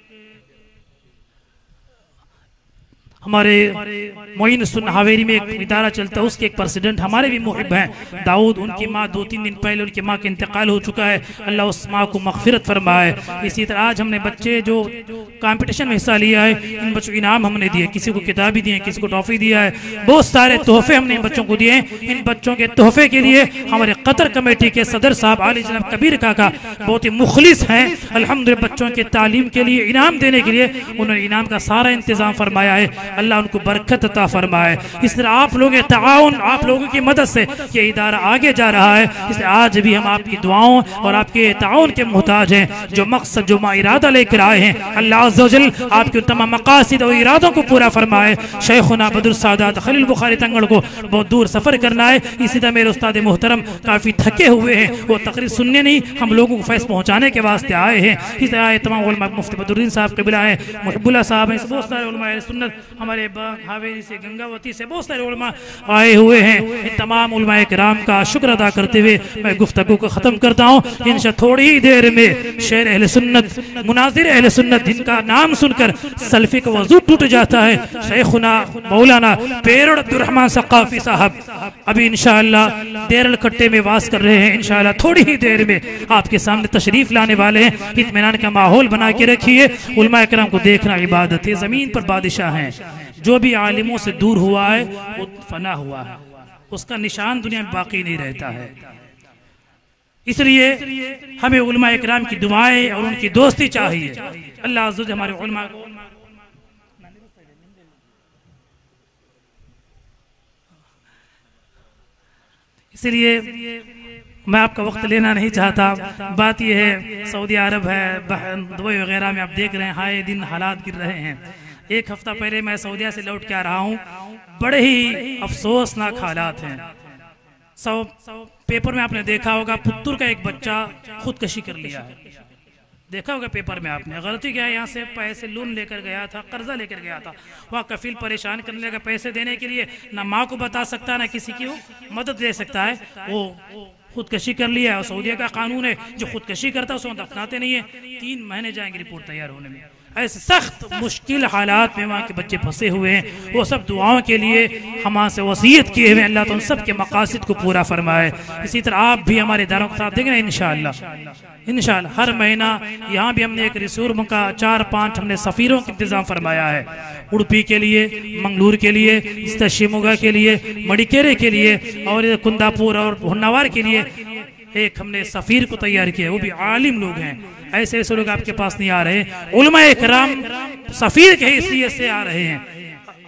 हमारे मोइन सुन हावेरी में एक इदारा चलता है, उसके एक प्रेसिडेंट हमारे भी मुहिब हैं दाऊद, उनकी माँ दो तीन दिन पहले उनकी माँ का इंतकाल हो चुका है, अल्लाह उस माँ को मगफिरत फरमाए। इसी तरह आज हमने बच्चे जो कंपटीशन में हिस्सा लिया है, इन बच्चों को इनाम हमने दिए, किसी को किताबी दिए, किसी को टॉफ़ी दिया है, बहुत सारे तोहफे हमने इन बच्चों को दिए हैं। इन बच्चों के तोहफे के लिए हमारे कतर कमेटी के सदर साहब आली जनाब कबीर काका बहुत ही मुखलिस हैं, अल्हम्दुलिल्लाह बच्चों के तालीम के लिए इनाम देने के लिए उन्होंने इनाम का सारा इंतज़ाम फरमाया है। अल्लाह उनको बरकत अता फरमाए। इस तरह आप लोगों के ताउन, आप लोगों की मदद से ये इदारा आगे जा रहा है। इसलिए आज भी हम आपकी दुआओं और आपके ताउन के मोहताज हैं। जो मकसद जो मा इरादा लेकर आए हैं, अल्लाह अज़्ज़ व जल आपके तमाम मकासिद और इरादों को पूरा फरमाए। शेखुना बदरुल सादात खलील बुखारी तंगड़ को बहुत दूर सफ़र करना है, इसी तरह मेरे उस्ताद मोहतरम काफ़ी थके हुए हैं, वो तकरीर सुनने नहीं हम लोगों को फैस पहुँचाने के वास्ते आए हैं। इस तरह तमाम उलमा मुफ्ती बदरुद्दीन साहब कबीला हैं, मुहिबुल्लाह साहब हैं, बहुत सारे उलमा सुन्नत हमारे हावेरी से गंगावती से बहुत सारे उलमा आए हुए हैं। इन तमाम उलमाए किराम का शुक्र अदा करते हुए मैं गुफ्तगू को ख़त्म करता हूँ। इंशाअल्लाह थोड़ी ही देर में शेर अहले सुन्नत, मुनाजिर अहले सुन्नत, जिनका नाम सुनकर सल्फी का वजू टूट जाता है, शेखुना मौलाना पेरड़ अब्दुर्रहमान सक़ाफ़ी साहब अभी इंशाअल्लाह देरल कट्टे में वास कर रहे हैं। इंशाअल्लाह थोड़ी ही देर में आपके सामने तशरीफ़ लाने वाले हैं। इत्मीनान का माहौल बना के रखिए। उलमाए किराम को देखना इबादत है। ज़मीन पर बादशाह हैं, जो भी आलिमों से दूर हुआ है वो फना हुआ है, उसका निशान दुनिया में बाकी नहीं रहता है। इसलिए हमें उलमा इकराम की दुआएं और उनकी दोस्ती चाहिए। अल्लाह अज़्ज़ व जल हमारे उलमा को इसलिए मैं आपका वक्त लेना नहीं चाहता। बात यह है सऊदी अरब है, दुबई वगैरह में आप देख रहे हैं हाय दिन हालात गिर रहे हैं। एक हफ्ता पहले मैं सऊदीया से लौट के आ रहा हूँ, बड़े ही अफसोसनाक हालात हैं। सब पेपर में आपने देखा होगा पुत्तूर का एक बच्चा खुदकशी कर लिया है, देखा होगा पेपर में आपने। गलती क्या है, यहाँ से पैसे लोन लेकर गया था, कर्जा लेकर गया था, वहाँ कफील परेशान करने लगा पैसे देने के लिए, ना माँ को बता सकता ना किसी की मदद ले सकता है, वो खुदकशी कर लिया है। और सऊदीया का कानून है जो खुदकशी करता है उसको दफनाते नहीं है, तीन महीने जाएंगे रिपोर्ट तैयार होने में। ऐसे सख्त मुश्किल हालात में वहाँ के बच्चे फंसे हुए हैं। वो सब दुआओं के लिए हमारे से वसीयत किए हुए, अल्लाह तो उन सब के मकासद को पूरा फरमाए। इसी तरह आप भी हमारे इदारों के साथ देंगे इंशाअल्लाह। इंशाअल्लाह हर महीना यहाँ भी हमने एक रिसूर का चार पाँच हमने सफ़ीरों का इंतज़ाम फरमाया है, उड़पी के लिए, मंगलूर के लिए, शिमोगा के लिए, मडिकेरे के लिए और कुंदापुर और हुन्नावार के लिए एक हमने सफ़ीर को तैयार किया, वो भी आलिम लोग हैं। ऐसे ऐसे लोग आपके पास नहीं आ रहे, उलमा इकराम सफ़ीर के हैसियत से आ रहे हैं।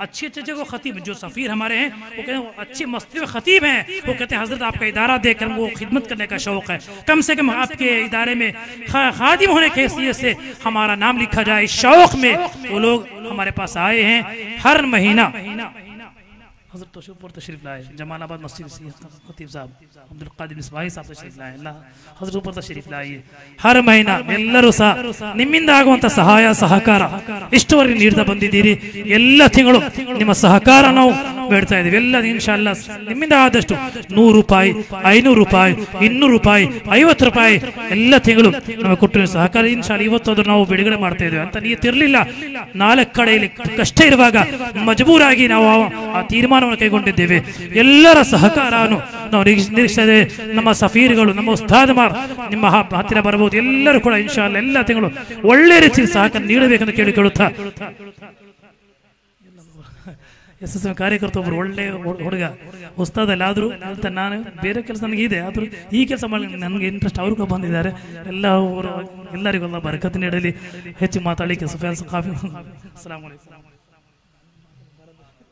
अच्छे अच्छे जगह खतीब जो सफ़ीर हमारे हैं वो कहते हैं अच्छी मस्ती में खतीब हैं, वो कहते हैं हजरत आपका इदारा देखकर वो खिदमत करने का शौक़ है, कम से कम आपके इदारे में खादिम होने की हैसियत से हमारा नाम लिखा जाए। शौक़ में वो लोग हमारे पास आए हैं। हर महीना हज़रत तशरीफ पर तशरीफ लाए, जमालाबाद मस्जिद से खतीब साहब अब्दुल कादिर मिसबाही साहब तशरीफ लाए, अल्लाह हज़रत पर तशरीफ लाइए। ಹರ್ ಮಹಿನಾ ಎಲ್ಲರೂ ಸಹ ನಿಮ್ಮಿಂದ ಆಗುವಂತ ಸಹಾಯ ಸಹಕಾರ ಇಷ್ಟವರೆಗೆ ನೀಡ್ತಾ ಬಂದಿದ್ದೀರಿ. ಎಲ್ಲ ತಿಂಗಳು ನಿಮ್ಮ ಸಹಕಾರ ನಾವು ಬೇಡ್ತಾ ಇದ್ದೀವಿ. ಎಲ್ಲ ಇನ್ಶಾ ಅಲ್ಲಾಹ್ ನಿಮ್ಮಿಂದ ಆದಷ್ಟು ನೂರು ರೂಪಾಯಿ, ಐನೂರು ರೂಪಾಯಿ, ಇನ್ನೂರು ರೂಪಾಯಿ, ಐವತ್ತು ರೂಪಾಯಿ ಎಲ್ಲ ತಿಂಗಳು ನಮಗೆ ಕೊಟ್ಟಿರೋ ಸಹಕಾರ ಇನ್ಶಾ ಅಲ್ಲಾಹ್ ಇವತ್ತಾದ್ರೂ ನಾವು ಬಿಡುಗಡೆ ಮಾಡ್ತಾ ಇದ್ದೇವೆ ಅಂತ ನಿಯತ್ತಿರಲಿಲ್ಲ. ನಾಲ್ಕು ಕಡೆಯಲ್ಲಿ ಕಷ್ಟ ಇರುವಾಗ ಮಜಬೂರಾಗಿ ನಾವು ಆ ತೀರ್ಮಾನವನ್ನು ಕೈಗೊಂಡಿದ್ದೇವೆ. ಎಲ್ಲರ ಸಹಕಾರವನ್ನು ನಾವು ನಿರೀಕ್ಷಿಸಿದ್ದೇವೆ. ನಮ್ಮ ಸಫೀರ್ಗಳು, ನಮ್ಮ ಉಸ್ತಾದ್ಮಾರ್ ನಿಮ್ಮ ಹತ್ತಿರ ಬರಬಹುದು. ಎಲ್ಲರೂ ಕೂಡ ಇನ್ಶಾ ಅಲ್ಲಾಹ್ ಎಲ್ಲ ತಿಂಗಳು ಒಳ್ಳೆ ರೀತಿಯಲ್ಲಿ ಸಹಕಾರ ನೀಡಬೇಕೆಂದು ಕೇಳಿಕೊಳ್ಳುತ್ತಾ, ಎಸ್ ಎಸ್ ಎಂ ಕಾರ್ಯಕರ್ತ ಒಬ್ಬರು ಒಳ್ಳೆ ಹುಡುಗ ಉಸ್ತಾದಲ್ಲ ಆದರೂ ಅಂತ ನಾನು ಬೇರೆ ಕೆಲಸ ನನಗೆ ಇದೆ, ಆದರೂ ಈ ಕೆಲಸ ಮಾಡಿ ನನಗೆ ಇಂಟ್ರೆಸ್ಟ್ ಅವ್ರಿಗೂ ಬಂದಿದ್ದಾರೆ. ಎಲ್ಲ ಅವರು ಎಲ್ಲರಿಗೂ ಎಲ್ಲ ಬರಕತ್ ನೀಡಲಿ. ಹೆಚ್ಚು ಮಾತಾಡಲಿಕ್ಕೆ ಸುಫಿಯಾನ್ ಕಾಫಿ. ಅಸ್ಸಲಾಮು ಅಲೈಕುಂ.